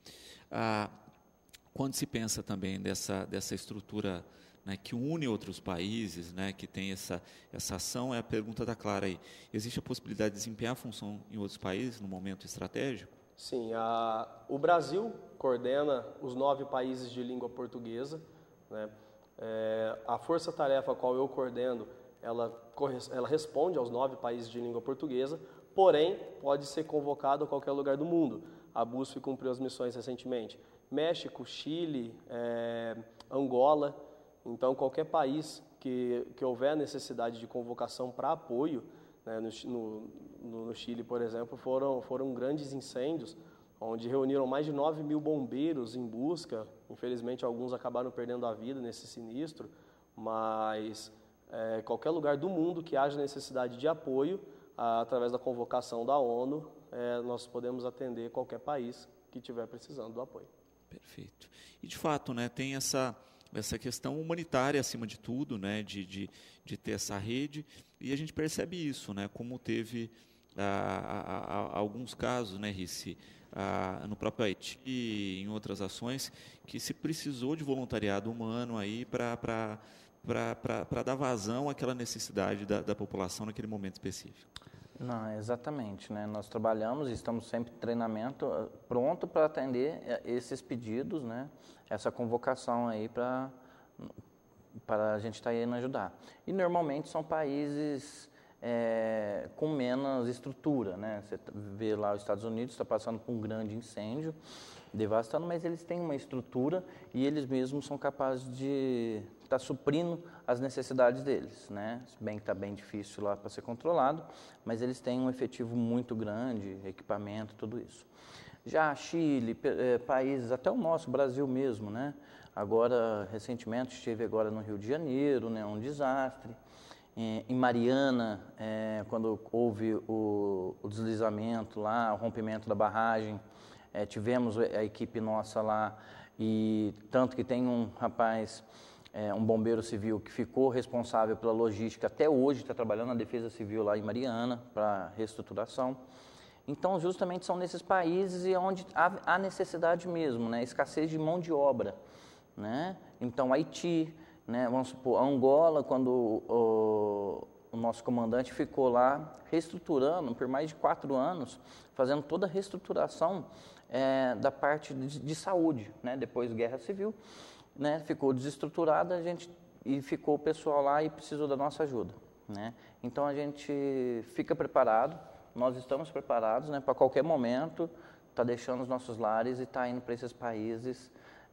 Quando se pensa também dessa estrutura, né, que une outros países, né, que tem essa ação, é a pergunta da Clara aí. Existe a possibilidade de desempenhar a função em outros países no momento estratégico? Sim, o Brasil coordena os 9 países de língua portuguesa, né? A força-tarefa a qual eu coordeno, ela responde aos 9 países de língua portuguesa, porém pode ser convocado a qualquer lugar do mundo. A BUSF cumpriu as missões recentemente. México, Chile, Angola. Então, qualquer país que houver necessidade de convocação para apoio, né, no Chile, por exemplo, foram grandes incêndios, onde reuniram mais de 9.000 bombeiros em busca. Infelizmente, alguns acabaram perdendo a vida nesse sinistro, mas qualquer lugar do mundo que haja necessidade de apoio, através da convocação da ONU, nós podemos atender qualquer país que estiver precisando do apoio. Perfeito. E, de fato, né, tem essa questão humanitária, acima de tudo, né, de ter essa rede, e a gente percebe isso, né, como teve alguns casos, né, Rice, no próprio Haiti e em outras ações, que se precisou de voluntariado humano aí para dar vazão àquela necessidade da população naquele momento específico. Não, exatamente, né? Nós trabalhamos e estamos sempre em treinamento pronto para atender esses pedidos, né? Essa convocação aí para a gente estar indo ajudar. E normalmente são países com menos estrutura, né? Você vê lá os Estados Unidos está passando por um grande incêndio, devastando, mas eles têm uma estrutura e eles mesmos são capazes de estar suprindo as necessidades deles, né? Se bem que está bem difícil lá para ser controlado, mas eles têm um efetivo muito grande, equipamento, tudo isso. Já Chile, países, até o nosso, Brasil mesmo, né? Agora, recentemente, estive agora no Rio de Janeiro, né? Um desastre. Em Mariana, quando houve o deslizamento lá, o rompimento da barragem, tivemos a equipe nossa lá, e tanto que tem um rapaz, um bombeiro civil que ficou responsável pela logística, até hoje está trabalhando na Defesa Civil lá em Mariana, para reestruturação. Então, justamente são nesses países e onde há necessidade mesmo, né? Escassez de mão de obra, né? Então, Haiti, né? Vamos supor, Angola, quando o nosso comandante ficou lá reestruturando por mais de 4 anos, fazendo toda a reestruturação da parte de saúde, né? Depois guerra civil, né? Ficou desestruturada, e ficou o pessoal lá e precisou da nossa ajuda, né? Então a gente fica preparado, nós estamos preparados, né? Para qualquer momento, tá deixando os nossos lares e tá indo para esses países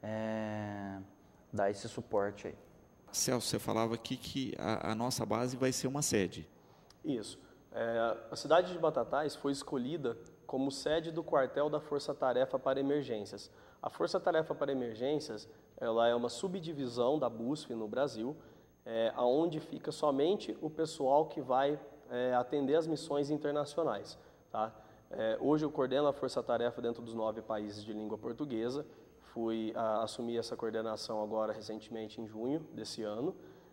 dar esse suporte aí. Celso, você falava aqui que a nossa base vai ser uma sede. Isso. A cidade de Batatais foi escolhida como sede do quartel da Força Tarefa para Emergências. A Força Tarefa para Emergências, ela é uma subdivisão da BUSF no Brasil, onde fica somente o pessoal que vai atender as missões internacionais. Tá? Hoje eu coordeno a Força Tarefa dentro dos 9 países de língua portuguesa. Assumi essa coordenação agora recentemente em junho desse ano.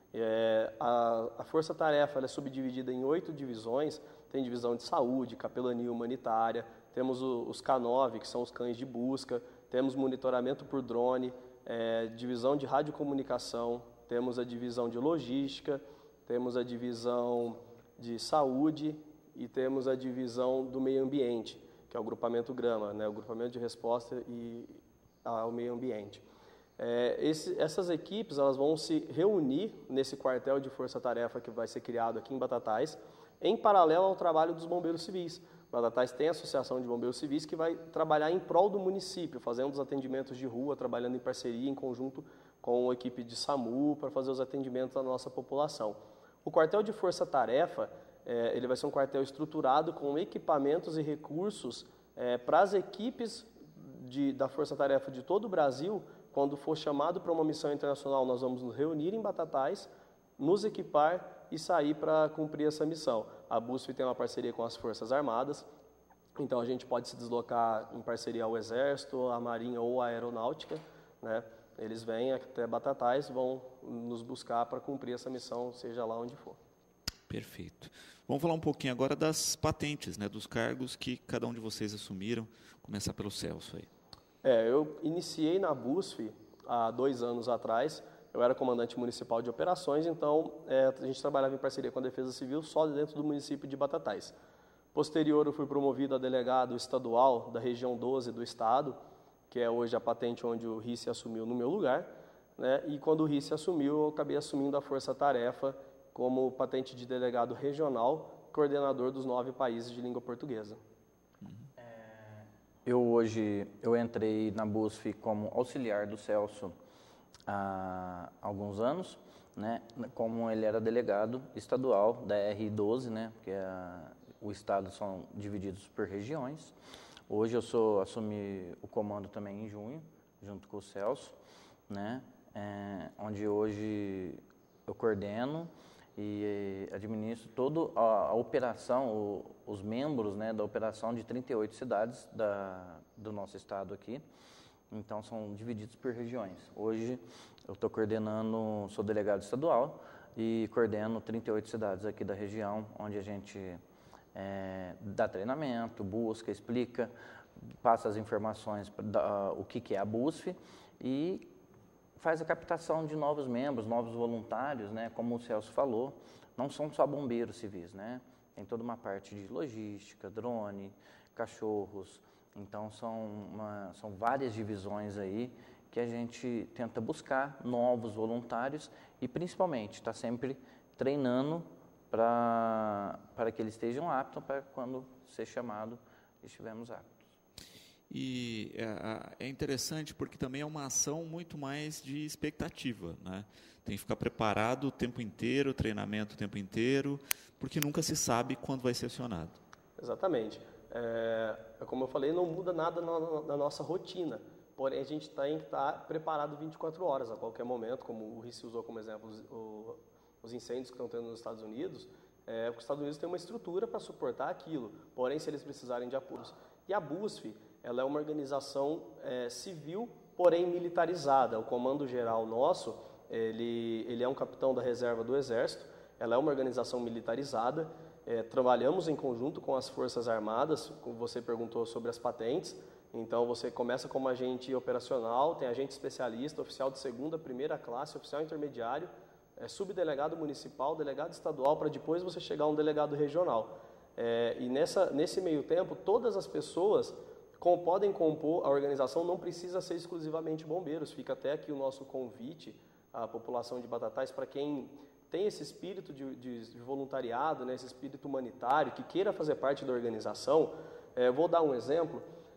A Força Tarefa ela é subdividida em 8 divisões, tem divisão de saúde, capelania humanitária, temos os K9, que são os cães de busca, temos monitoramento por drone, divisão de radiocomunicação, temos a divisão de logística, temos a divisão de saúde e temos a divisão do meio ambiente, que é o grupamento Grama, né, o grupamento de resposta ao meio ambiente. Essas equipes elas vão se reunir nesse quartel de força-tarefa que vai ser criado aqui em Batatais, em paralelo ao trabalho dos bombeiros civis. Batatais tem a Associação de Bombeiros Civis que vai trabalhar em prol do município, fazendo os atendimentos de rua, trabalhando em parceria, em conjunto com a equipe de SAMU, para fazer os atendimentos da nossa população. O quartel de força-tarefa, ele vai ser um quartel estruturado com equipamentos e recursos para as equipes da força-tarefa de todo o Brasil. Quando for chamado para uma missão internacional, nós vamos nos reunir em Batatais, nos equipar e sair para cumprir essa missão. A BUSF tem uma parceria com as Forças Armadas, então a gente pode se deslocar em parceria ao Exército, a Marinha ou a Aeronáutica, né? Eles vêm até Batatais, vão nos buscar para cumprir essa missão, seja lá onde for. Perfeito. Vamos falar um pouquinho agora das patentes, né, dos cargos que cada um de vocês assumiram. Começar pelo Celso aí. Eu iniciei na BUSF há 2 anos atrás. Eu era comandante municipal de operações, então a gente trabalhava em parceria com a Defesa Civil só dentro do município de Batatais. Posterior, eu fui promovido a delegado estadual da região 12 do estado, que é hoje a patente onde o Rice assumiu no meu lugar, né? E quando o Rice assumiu, eu acabei assumindo a força-tarefa como patente de delegado regional, coordenador dos 9 países de língua portuguesa. Eu entrei na BUSF como auxiliar do Celso há alguns anos, né? Como ele era delegado estadual da R12, né? Porque o estado são divididos por regiões. Hoje eu assumi o comando também em junho, junto com o Celso, né? Onde hoje eu coordeno e administro toda a operação, os membros, né, da operação de 38 cidades do nosso estado aqui. Então, são divididos por regiões. Hoje, eu estou coordenando, sou delegado estadual e coordeno 38 cidades aqui da região, onde a gente dá treinamento, busca, explica, passa as informações, o que é a BUSF e faz a captação de novos membros, novos voluntários, né? Como o Celso falou, não são só bombeiros civis, né? Tem toda uma parte de logística, drone, cachorros. Então, são várias divisões aí que a gente tenta buscar novos voluntários e, principalmente, está sempre treinando para que eles estejam aptos para quando ser chamado, estivermos aptos. E é interessante porque também é uma ação muito mais de expectativa, né? Tem que ficar preparado o tempo inteiro, treinamento o tempo inteiro, porque nunca se sabe quando vai ser acionado. Exatamente. Como eu falei, não muda nada na nossa rotina, porém a gente tem que estar preparado 24 horas a qualquer momento, como o Rice usou como exemplo os incêndios que estão tendo nos Estados Unidos, porque os Estados Unidos têm uma estrutura para suportar aquilo, porém se eles precisarem de apuros. E a BUSF, ela é uma organização civil, porém militarizada. O comando geral nosso, ele é um capitão da reserva do Exército, ela é uma organização militarizada. Trabalhamos em conjunto com as Forças Armadas, como você perguntou sobre as patentes. Então, você começa como agente operacional, tem agente especialista, oficial de segunda, primeira classe, oficial intermediário, subdelegado municipal, delegado estadual, para depois você chegar a um delegado regional. E nesse meio tempo, todas as pessoas podem compor a organização, não precisa ser exclusivamente bombeiros. Fica até aqui o nosso convite à população de Batatais, para quem tem esse espírito de voluntariado, né, esse espírito humanitário, que queira fazer parte da organização. Vou dar um exemplo.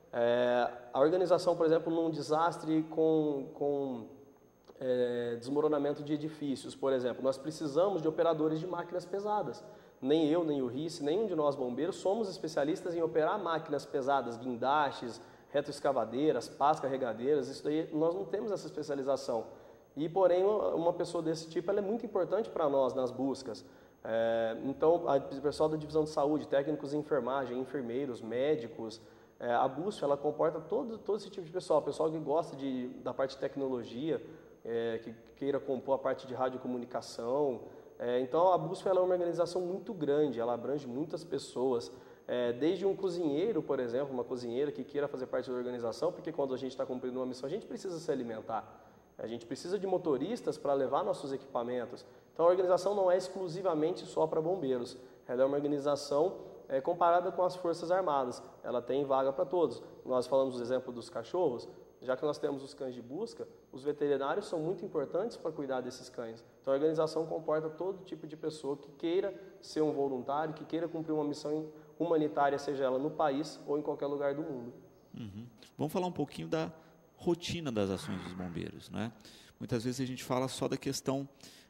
A organização, por exemplo, num desastre com desmoronamento de edifícios, por exemplo, nós precisamos de operadores de máquinas pesadas. Nem eu, nem o Rice, nenhum de nós bombeiros somos especialistas em operar máquinas pesadas, guindastes, retroescavadeiras, pás carregadeiras. Isso daí, nós não temos essa especialização. E, porém, uma pessoa desse tipo ela é muito importante para nós nas buscas. Então, o pessoal da divisão de saúde, técnicos de enfermagem, enfermeiros, médicos, a BUSF ela comporta todo esse tipo de pessoal que gosta da parte de tecnologia, que queira compor a parte de radiocomunicação. Então, a BUSF ela é uma organização muito grande, ela abrange muitas pessoas, desde um cozinheiro, por exemplo, uma cozinheira que queira fazer parte da organização, porque quando a gente está cumprindo uma missão, a gente precisa se alimentar. A gente precisa de motoristas para levar nossos equipamentos. Então, a organização não é exclusivamente só para bombeiros. Ela é uma organização comparada com as Forças Armadas. Ela tem vaga para todos. Nós falamos do exemplo dos cachorros. já que nós temos os cães de busca, os veterinários são muito importantes para cuidar desses cães. Então a organização comporta todo tipo de pessoa que queira ser um voluntário, que queira cumprir uma missão humanitária, seja ela no país ou em qualquer lugar do mundo. Vamos falar um pouquinho da rotina das ações dos bombeiros, né? Muitas vezes a gente fala só da questão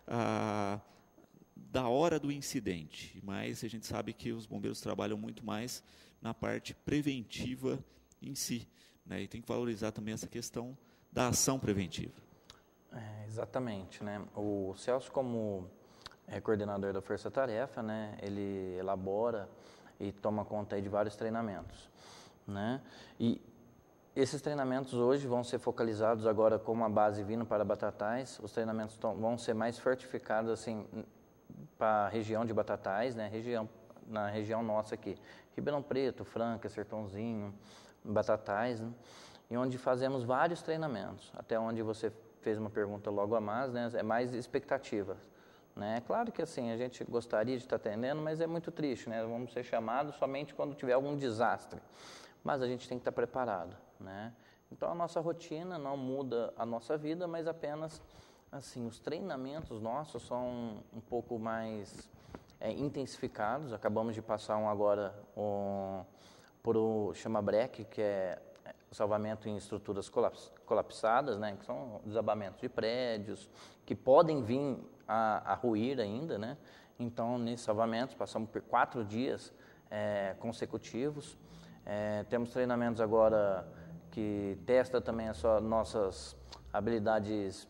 da hora do incidente, mas a gente sabe que os bombeiros trabalham muito mais na parte preventiva em si, né? E tem que valorizar também essa questão da ação preventiva. Exatamente, né? O Celso, como coordenador da Força Tarefa, né, ele elabora e toma conta aí de vários treinamentos, né? E esses treinamentos hoje vão ser focalizados agora como a base vindo para Batatais. Os treinamentos vão ser mais fortificados assim para a região de Batatais, né? Na região nossa aqui, Ribeirão Preto, Franca, Sertãozinho, Batatais, né? E onde fazemos vários treinamentos, até onde você fez uma pergunta logo a mais, né? É mais expectativa, né? É claro que assim, a gente gostaria de estar atendendo, mas é muito triste, né? Vamos ser chamados somente quando tiver algum desastre, mas a gente tem que estar preparado, né? Então a nossa rotina não muda a nossa vida, mas apenas assim, os treinamentos nossos são um pouco mais intensificados. Acabamos de passar um agora por o chama-breque, que é salvamento em estruturas colapsadas, né, que são desabamentos de prédios, que podem vir a ruir ainda, né? Então, nesses salvamentos, passamos por 4 dias consecutivos. Temos treinamentos agora que testa também as nossas habilidades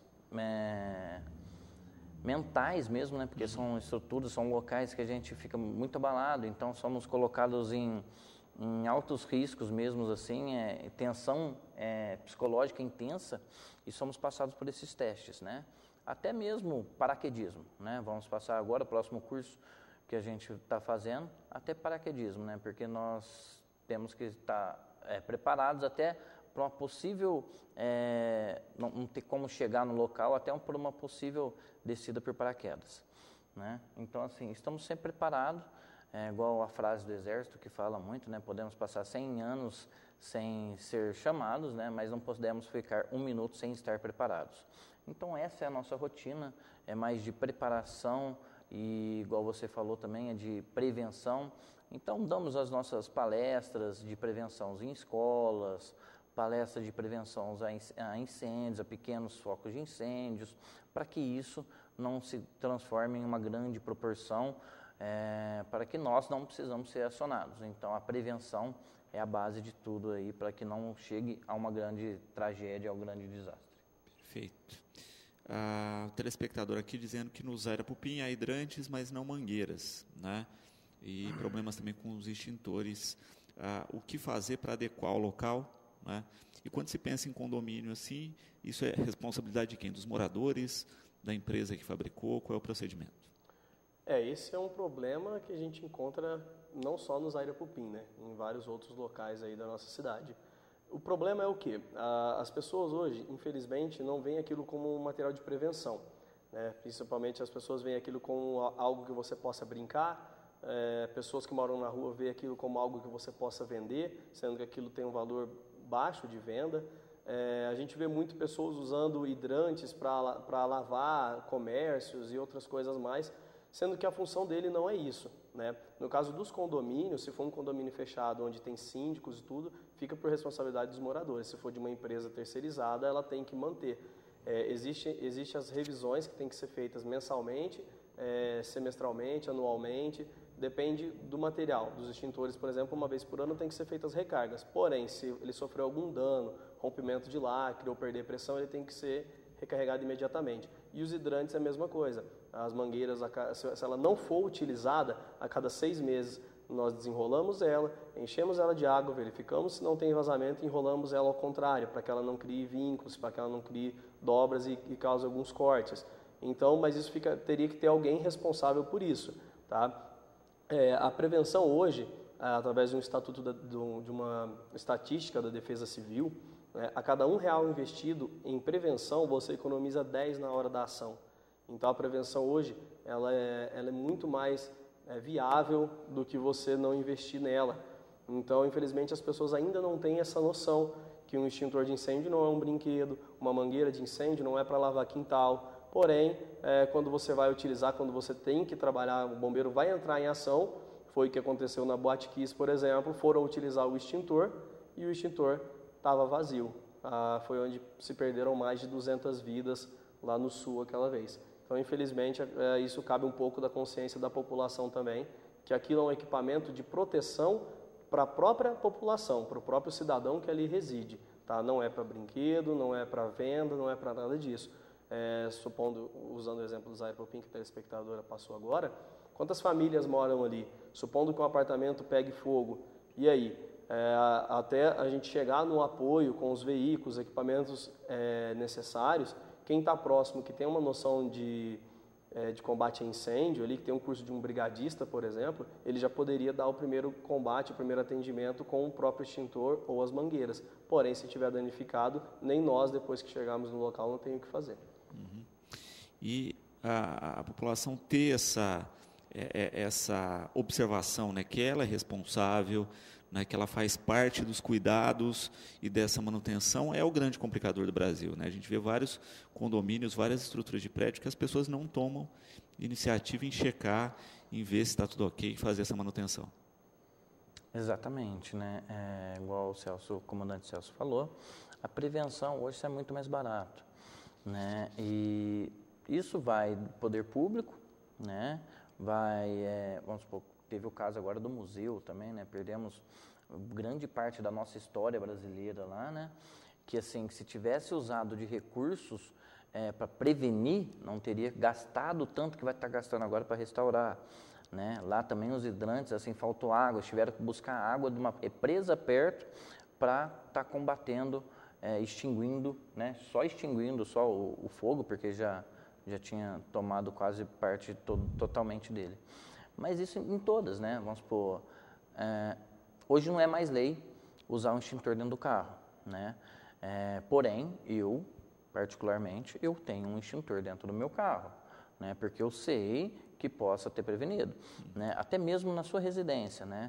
mentais mesmo, né? Porque são estruturas, são locais que a gente fica muito abalado, então somos colocados em altos riscos mesmo assim, tensão psicológica intensa, e somos passados por esses testes, né? Até mesmo paraquedismo, né? Vamos passar agora, o próximo curso que a gente está fazendo, até paraquedismo, né? Porque nós temos que estar preparados até para uma possível, não ter como chegar no local, até por uma possível descida por paraquedas, né? Então, assim, estamos sempre preparados, igual a frase do Exército que fala muito, né? Podemos passar 100 anos sem ser chamados, né? Mas não podemos ficar 1 minuto sem estar preparados. Então, essa é a nossa rotina, é mais de preparação e, igual você falou também, é de prevenção. Então, damos as nossas palestras de prevenção em escolas, palestras de prevenção a incêndios, a pequenos focos de incêndios, para que isso não se transforme em uma grande proporção, para que nós não precisamos ser acionados. Então, a prevenção é a base de tudo aí, para que não chegue a uma grande tragédia, a um grande desastre. Perfeito. O telespectador aqui dizendo que nos Arapupim há hidrantes, mas não mangueiras, né? E problemas também com os extintores. O que fazer para adequar o local, né? E quando se pensa em condomínio assim, isso é responsabilidade de quem? Dos moradores, da empresa que fabricou? Qual é o procedimento? Esse é um problema que a gente encontra não só nos Arapupim, né? Em vários outros locais aí da nossa cidade. O problema é o quê? As pessoas hoje, infelizmente, não veem aquilo como um material de prevenção, né? Principalmente as pessoas veem aquilo como algo que você possa brincar. Pessoas que moram na rua veem aquilo como algo que você possa vender, sendo que aquilo tem um valor baixo de venda. A gente vê muito pessoas usando hidrantes para lavar comércios e outras coisas mais, sendo que a função dele não é isso, né? No caso dos condomínios, se for um condomínio fechado onde tem síndicos e tudo, fica por responsabilidade dos moradores. Se for de uma empresa terceirizada, ela tem que manter. Existem as revisões que têm que ser feitas mensalmente, semestralmente, anualmente, depende do material. Dos extintores, por exemplo, uma vez por ano tem que ser feitas recargas. Porém, se ele sofreu algum dano, rompimento de lacre ou perder pressão, ele tem que ser recarregado imediatamente. E os hidrantes é a mesma coisa. As mangueiras, se ela não for utilizada, a cada 6 meses nós desenrolamos ela, enchemos ela de água, verificamos se não tem vazamento e enrolamos ela ao contrário, para que ela não crie vínculos, para que ela não crie dobras e cause alguns cortes. Então, mas isso teria que ter alguém responsável por isso, tá? A prevenção hoje, através de um estatuto de uma estatística da Defesa Civil, né, a cada R$1 investido em prevenção, você economiza 10 na hora da ação. Então, a prevenção hoje, ela é muito mais viável do que você não investir nela. Então, infelizmente, as pessoas ainda não têm essa noção que um extintor de incêndio não é um brinquedo, uma mangueira de incêndio não é para lavar quintal. Porém, quando você vai utilizar, quando você tem que trabalhar, o bombeiro vai entrar em ação, foi o que aconteceu na Boate Kiss, por exemplo, foram utilizar o extintor e o extintor estava vazio. Foi onde se perderam mais de 200 vidas lá no sul aquela vez. Então, infelizmente, isso cabe um pouco da consciência da população também, que aquilo é um equipamento de proteção para a própria população, para o próprio cidadão que ali reside. Tá? Não é para brinquedo, não é para venda, não é para nada disso. Supondo, usando o exemplo do Zairopim que a telespectadora passou agora, quantas famílias moram ali? Supondo que um apartamento pegue fogo, e aí? Até a gente chegar no apoio com os veículos, equipamentos necessários, quem está próximo, que tem uma noção de combate a incêndio, ali, que tem um curso de um brigadista, por exemplo, ele já poderia dar o primeiro combate, o primeiro atendimento com o próprio extintor ou as mangueiras. Porém, se tiver danificado, nem nós, depois que chegarmos no local, não tem o que fazer. Uhum. E a população ter essa observação, né, que ela é responsável, né, que ela faz parte dos cuidados e dessa manutenção, é o grande complicador do Brasil. Né? A gente vê vários condomínios, várias estruturas de prédio que as pessoas não tomam iniciativa em checar, em ver se está tudo ok e fazer essa manutenção. Exatamente, né? Igual o comandante Celso falou, a prevenção hoje é muito mais barato, né? E isso vai do poder público, né? Vamos supor, teve o caso agora do museu também, né? Perdemos grande parte da nossa história brasileira lá, né? Que assim, se tivesse usado de recursos para prevenir, não teria gastado tanto que vai estar gastando agora para restaurar, né? Lá também os hidrantes, assim, faltou água, tiveram que buscar água de uma represa perto para estar combatendo, extinguindo, né? Só extinguindo o fogo, porque já tinha tomado quase parte totalmente dele. Mas isso em todas, né? Vamos supor, hoje não é mais lei usar um extintor dentro do carro, né? Porém, particularmente, eu tenho um extintor dentro do meu carro, né? Porque eu sei que possa ter prevenido, né? Até mesmo na sua residência, né?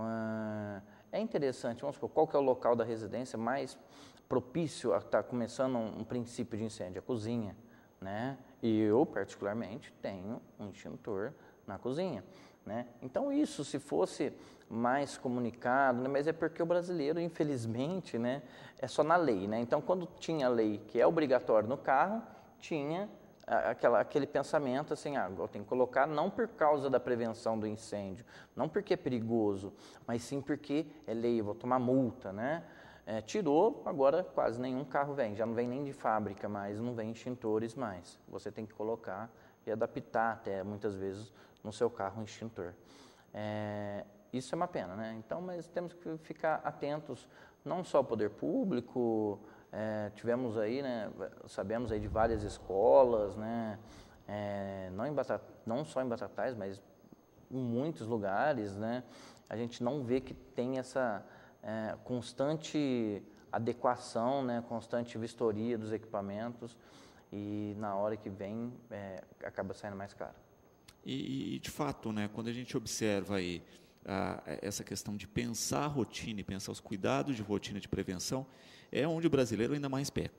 É interessante, vamos supor, qual que é o local da residência mais propício a estar começando um princípio de incêndio? A cozinha, né? E eu, particularmente, tenho um extintor na cozinha, né? Então, isso, se fosse mais comunicado, né? Mas é porque o brasileiro, infelizmente, né? É só na lei, né? Então, quando tinha lei que é obrigatório no carro, tinha aquele pensamento assim, eu tenho que colocar não por causa da prevenção do incêndio, não porque é perigoso, mas sim porque é lei, eu vou tomar multa, né? Tirou, agora quase nenhum carro vem, já não vem nem de fábrica mais, não vem extintores mais. Você tem que colocar e adaptar até, muitas vezes, no seu carro um extintor. Isso é uma pena, né? Então, mas temos que ficar atentos, não só ao poder público, tivemos aí, né, sabemos aí de várias escolas, né, não só em Batatais, mas em muitos lugares, né, a gente não vê que tem essa constante adequação, né, constante vistoria dos equipamentos e na hora que vem acaba saindo mais caro. E de fato, né, quando a gente observa aí essa questão de pensar a rotina e pensar os cuidados de rotina de prevenção, é onde o brasileiro ainda mais peca.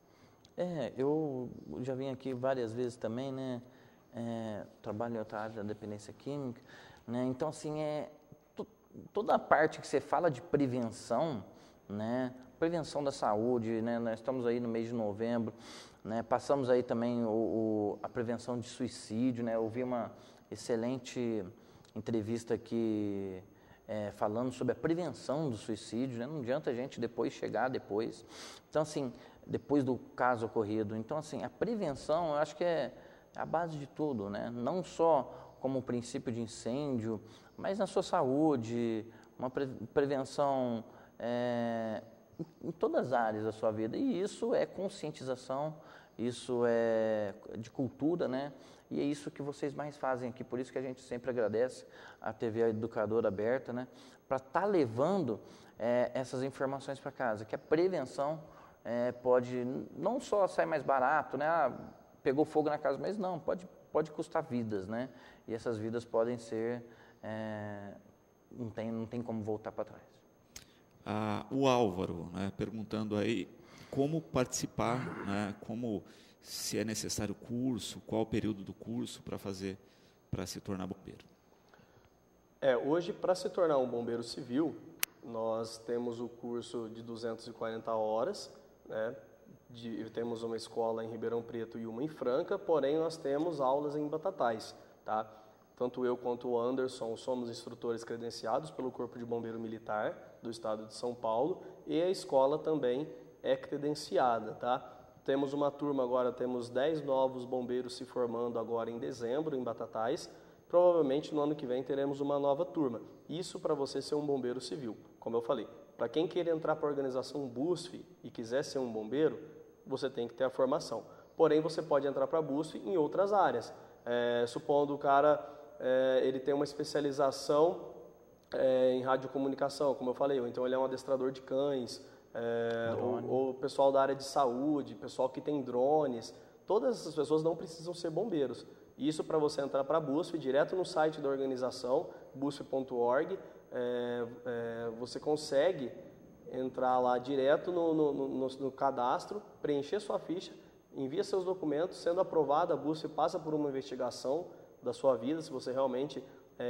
Eu já vim aqui várias vezes também, né? Trabalho em outra área da dependência química, né? Então, assim, toda a parte que você fala de prevenção, né? Prevenção da saúde, né? Nós estamos aí no mês de novembro, né? Passamos aí também a prevenção de suicídio, né? Eu vi uma excelente entrevista aqui falando sobre a prevenção do suicídio, né? Não adianta a gente chegar depois. Então, assim, depois do caso ocorrido. Então, assim, a prevenção, eu acho que é a base de tudo, né? Não só como princípio de incêndio, mas na sua saúde, uma prevenção em todas as áreas da sua vida. E isso é conscientização, isso é de cultura, né? E é isso que vocês mais fazem aqui, por isso que a gente sempre agradece a TV Educadora Aberta, né? Para estar levando essas informações para casa, que a prevenção pode não só sair mais barato, né? Pegou fogo na casa, mas não, pode custar vidas, né? E essas vidas podem ser, não tem como voltar para trás. O Álvaro, né, perguntando aí como participar, né, se é necessário curso, qual o período do curso para se tornar bombeiro. Hoje, para se tornar um bombeiro civil, nós temos o curso de 240 horas, né? Temos uma escola em Ribeirão Preto e uma em Franca, porém nós temos aulas em Batatais, tá? Tanto eu quanto o Anderson somos instrutores credenciados pelo Corpo de Bombeiro Militar do Estado de São Paulo e a escola também é credenciada, tá? Temos uma turma agora, temos 10 novos bombeiros se formando agora em dezembro em Batatais. Provavelmente no ano que vem teremos uma nova turma. Isso para você ser um bombeiro civil. Como eu falei, para quem queira entrar para a organização BUSF e quiser ser um bombeiro, você tem que ter a formação. Porém, você pode entrar para a BUSF em outras áreas. Supondo o cara ele tem uma especialização em radiocomunicação, como eu falei, ou então ele é um adestrador de cães, ou pessoal da área de saúde, pessoal que tem drones. Todas essas pessoas não precisam ser bombeiros. Isso para você entrar para a BUSF, direto no site da organização, busf.org, você consegue entrar lá direto no cadastro, preencher sua ficha, envia seus documentos, sendo aprovada, a BUSF passa por uma investigação da sua vida, se você realmente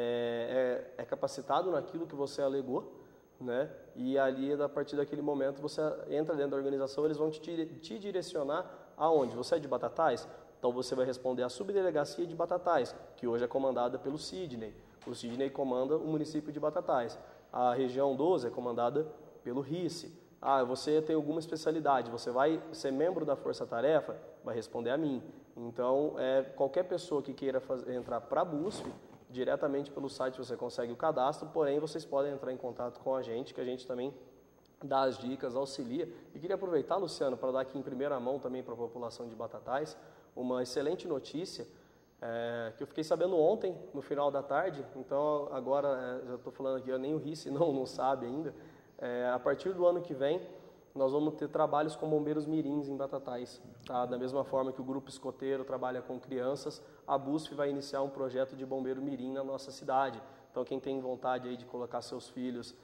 é capacitado naquilo que você alegou, né? E ali, a partir daquele momento, você entra dentro da organização, eles vão te direcionar aonde? Você é de Batatais? Então você vai responder à subdelegacia de Batatais, que hoje é comandada pelo Sidney. O Sidney comanda o município de Batatais. A região 12 é comandada pelo RICE. Você tem alguma especialidade, você vai ser membro da Força Tarefa, vai responder a mim. Então, qualquer pessoa que queira entrar para a BUSF, diretamente pelo site você consegue o cadastro, porém vocês podem entrar em contato com a gente, que a gente também dá as dicas, auxilia. E queria aproveitar, Luciano, para dar aqui em primeira mão também para a população de Batatais, uma excelente notícia que eu fiquei sabendo ontem, no final da tarde. Então agora, já estou falando aqui, nem o RICE não sabe ainda. A partir do ano que vem, nós vamos ter trabalhos com bombeiros mirins em Batatais. Tá? Da mesma forma que o Grupo Escoteiro trabalha com crianças, a BUSF vai iniciar um projeto de bombeiro mirim na nossa cidade. Então quem tem vontade aí de colocar seus filhos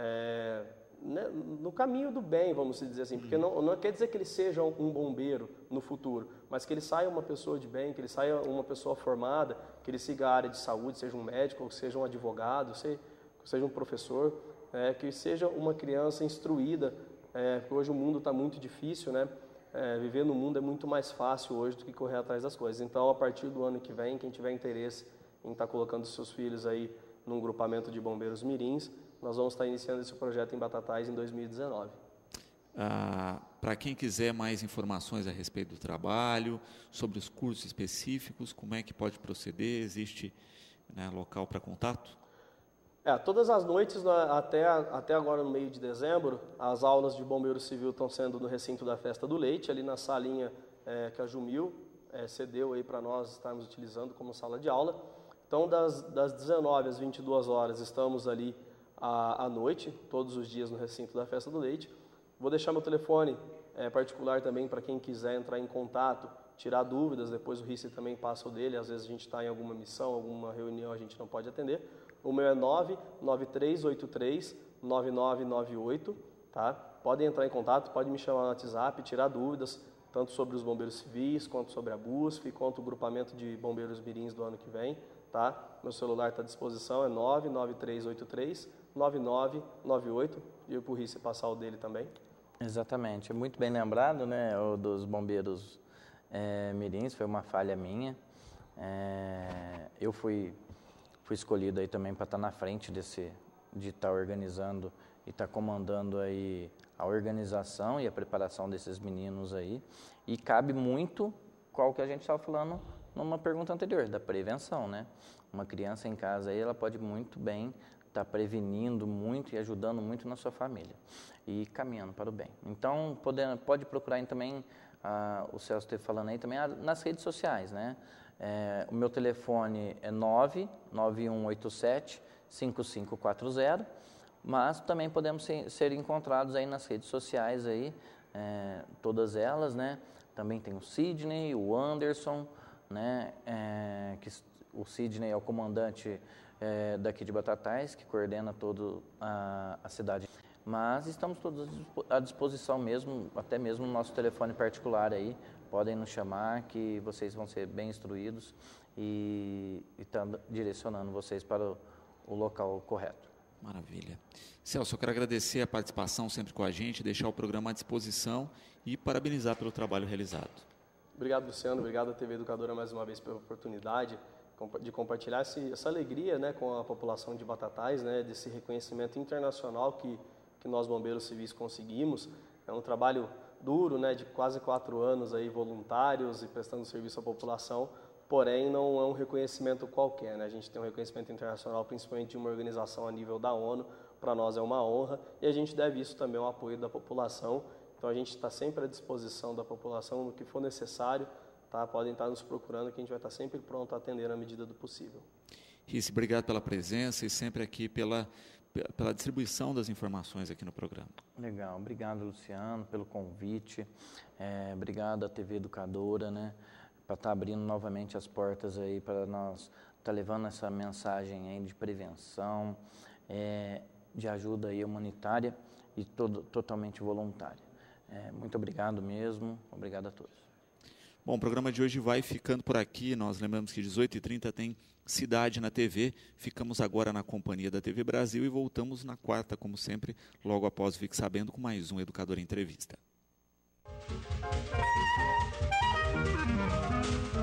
no caminho do bem, vamos dizer assim, porque não quer dizer que ele seja um bombeiro no futuro, mas que ele saia uma pessoa de bem, que ele saia uma pessoa formada, que ele siga a área de saúde, seja um médico, ou seja um advogado, seja um professor, que seja uma criança instruída, porque hoje o mundo está muito difícil, né? Viver no mundo é muito mais fácil hoje do que correr atrás das coisas. Então, a partir do ano que vem, quem tiver interesse em estar colocando seus filhos aí num grupamento de bombeiros mirins, nós vamos estar iniciando esse projeto em Batatais em 2019. Para quem quiser mais informações a respeito do trabalho, sobre os cursos específicos, como é que pode proceder? Existe local para contato? Todas as noites, até agora no meio de dezembro, as aulas de bombeiro civil estão sendo no recinto da Festa do Leite, ali na salinha que a Jumil cedeu aí para nós estarmos utilizando como sala de aula. Então, das 19 às 22 horas, estamos ali à noite, todos os dias no recinto da Festa do Leite. Vou deixar meu telefone particular também para quem quiser entrar em contato, tirar dúvidas. Depois o RICE também passa o dele, às vezes a gente está em alguma missão, alguma reunião, a gente não pode atender. O meu é 99383-9998, tá? Podem entrar em contato, podem me chamar no WhatsApp, tirar dúvidas, tanto sobre os bombeiros civis, quanto sobre a BUSF, quanto o grupamento de bombeiros mirins do ano que vem, tá? Meu celular está à disposição, é 99383-9998, e para o RICE passar o dele também. Exatamente, muito bem lembrado, né, o dos bombeiros mirins, foi uma falha minha. Eu fui escolhido aí também para estar na frente de estar organizando e estar comandando aí a organização e a preparação desses meninos aí. E cabe muito, qual que a gente estava falando numa pergunta anterior, da prevenção, né? Uma criança em casa aí, ela pode muito bem estar prevenindo muito e ajudando muito na sua família e caminhando para o bem. Então, pode procurar também, o Celso esteve falando aí também, nas redes sociais, né? O meu telefone é 99187-5540, mas também podemos ser encontrados aí nas redes sociais aí, todas elas, né? Também tem o Sidney, o Anderson, né? O Sidney é o comandante daqui de Batatais, que coordena toda a cidade. Mas estamos todos à disposição mesmo, até mesmo no nosso telefone particular aí, podem nos chamar que vocês vão ser bem instruídos e estão direcionando vocês para o local correto. Maravilha. Celso, eu quero agradecer a participação sempre com a gente, deixar o programa à disposição e parabenizar pelo trabalho realizado. Obrigado, Luciano. Obrigado à TV Educadora mais uma vez pela oportunidade de compartilhar essa alegria, né, com a população de Batatais, né, desse reconhecimento internacional que nós, bombeiros civis, conseguimos. É um trabalho duro, né, de quase 4 anos aí, voluntários e prestando serviço à população, porém não é um reconhecimento qualquer, né? A gente tem um reconhecimento internacional, principalmente de uma organização a nível da ONU, para nós é uma honra e a gente deve isso também ao apoio da população. Então a gente está sempre à disposição da população no que for necessário, tá? Podem estar nos procurando que a gente vai estar sempre pronto a atender na medida do possível. Rice, obrigado pela presença e sempre aqui pela distribuição das informações aqui no programa. Legal, obrigado, Luciano, pelo convite, obrigado à TV Educadora, né, para estar abrindo novamente as portas aí para nós estar levando essa mensagem aí de prevenção, de ajuda aí humanitária e totalmente voluntária. Muito obrigado mesmo, obrigado a todos. Bom, o programa de hoje vai ficando por aqui. Nós lembramos que 18h30 tem Cidade na TV. Ficamos agora na companhia da TV Brasil e voltamos na quarta, como sempre, logo após o Fique Sabendo, com mais um Educador em Entrevista.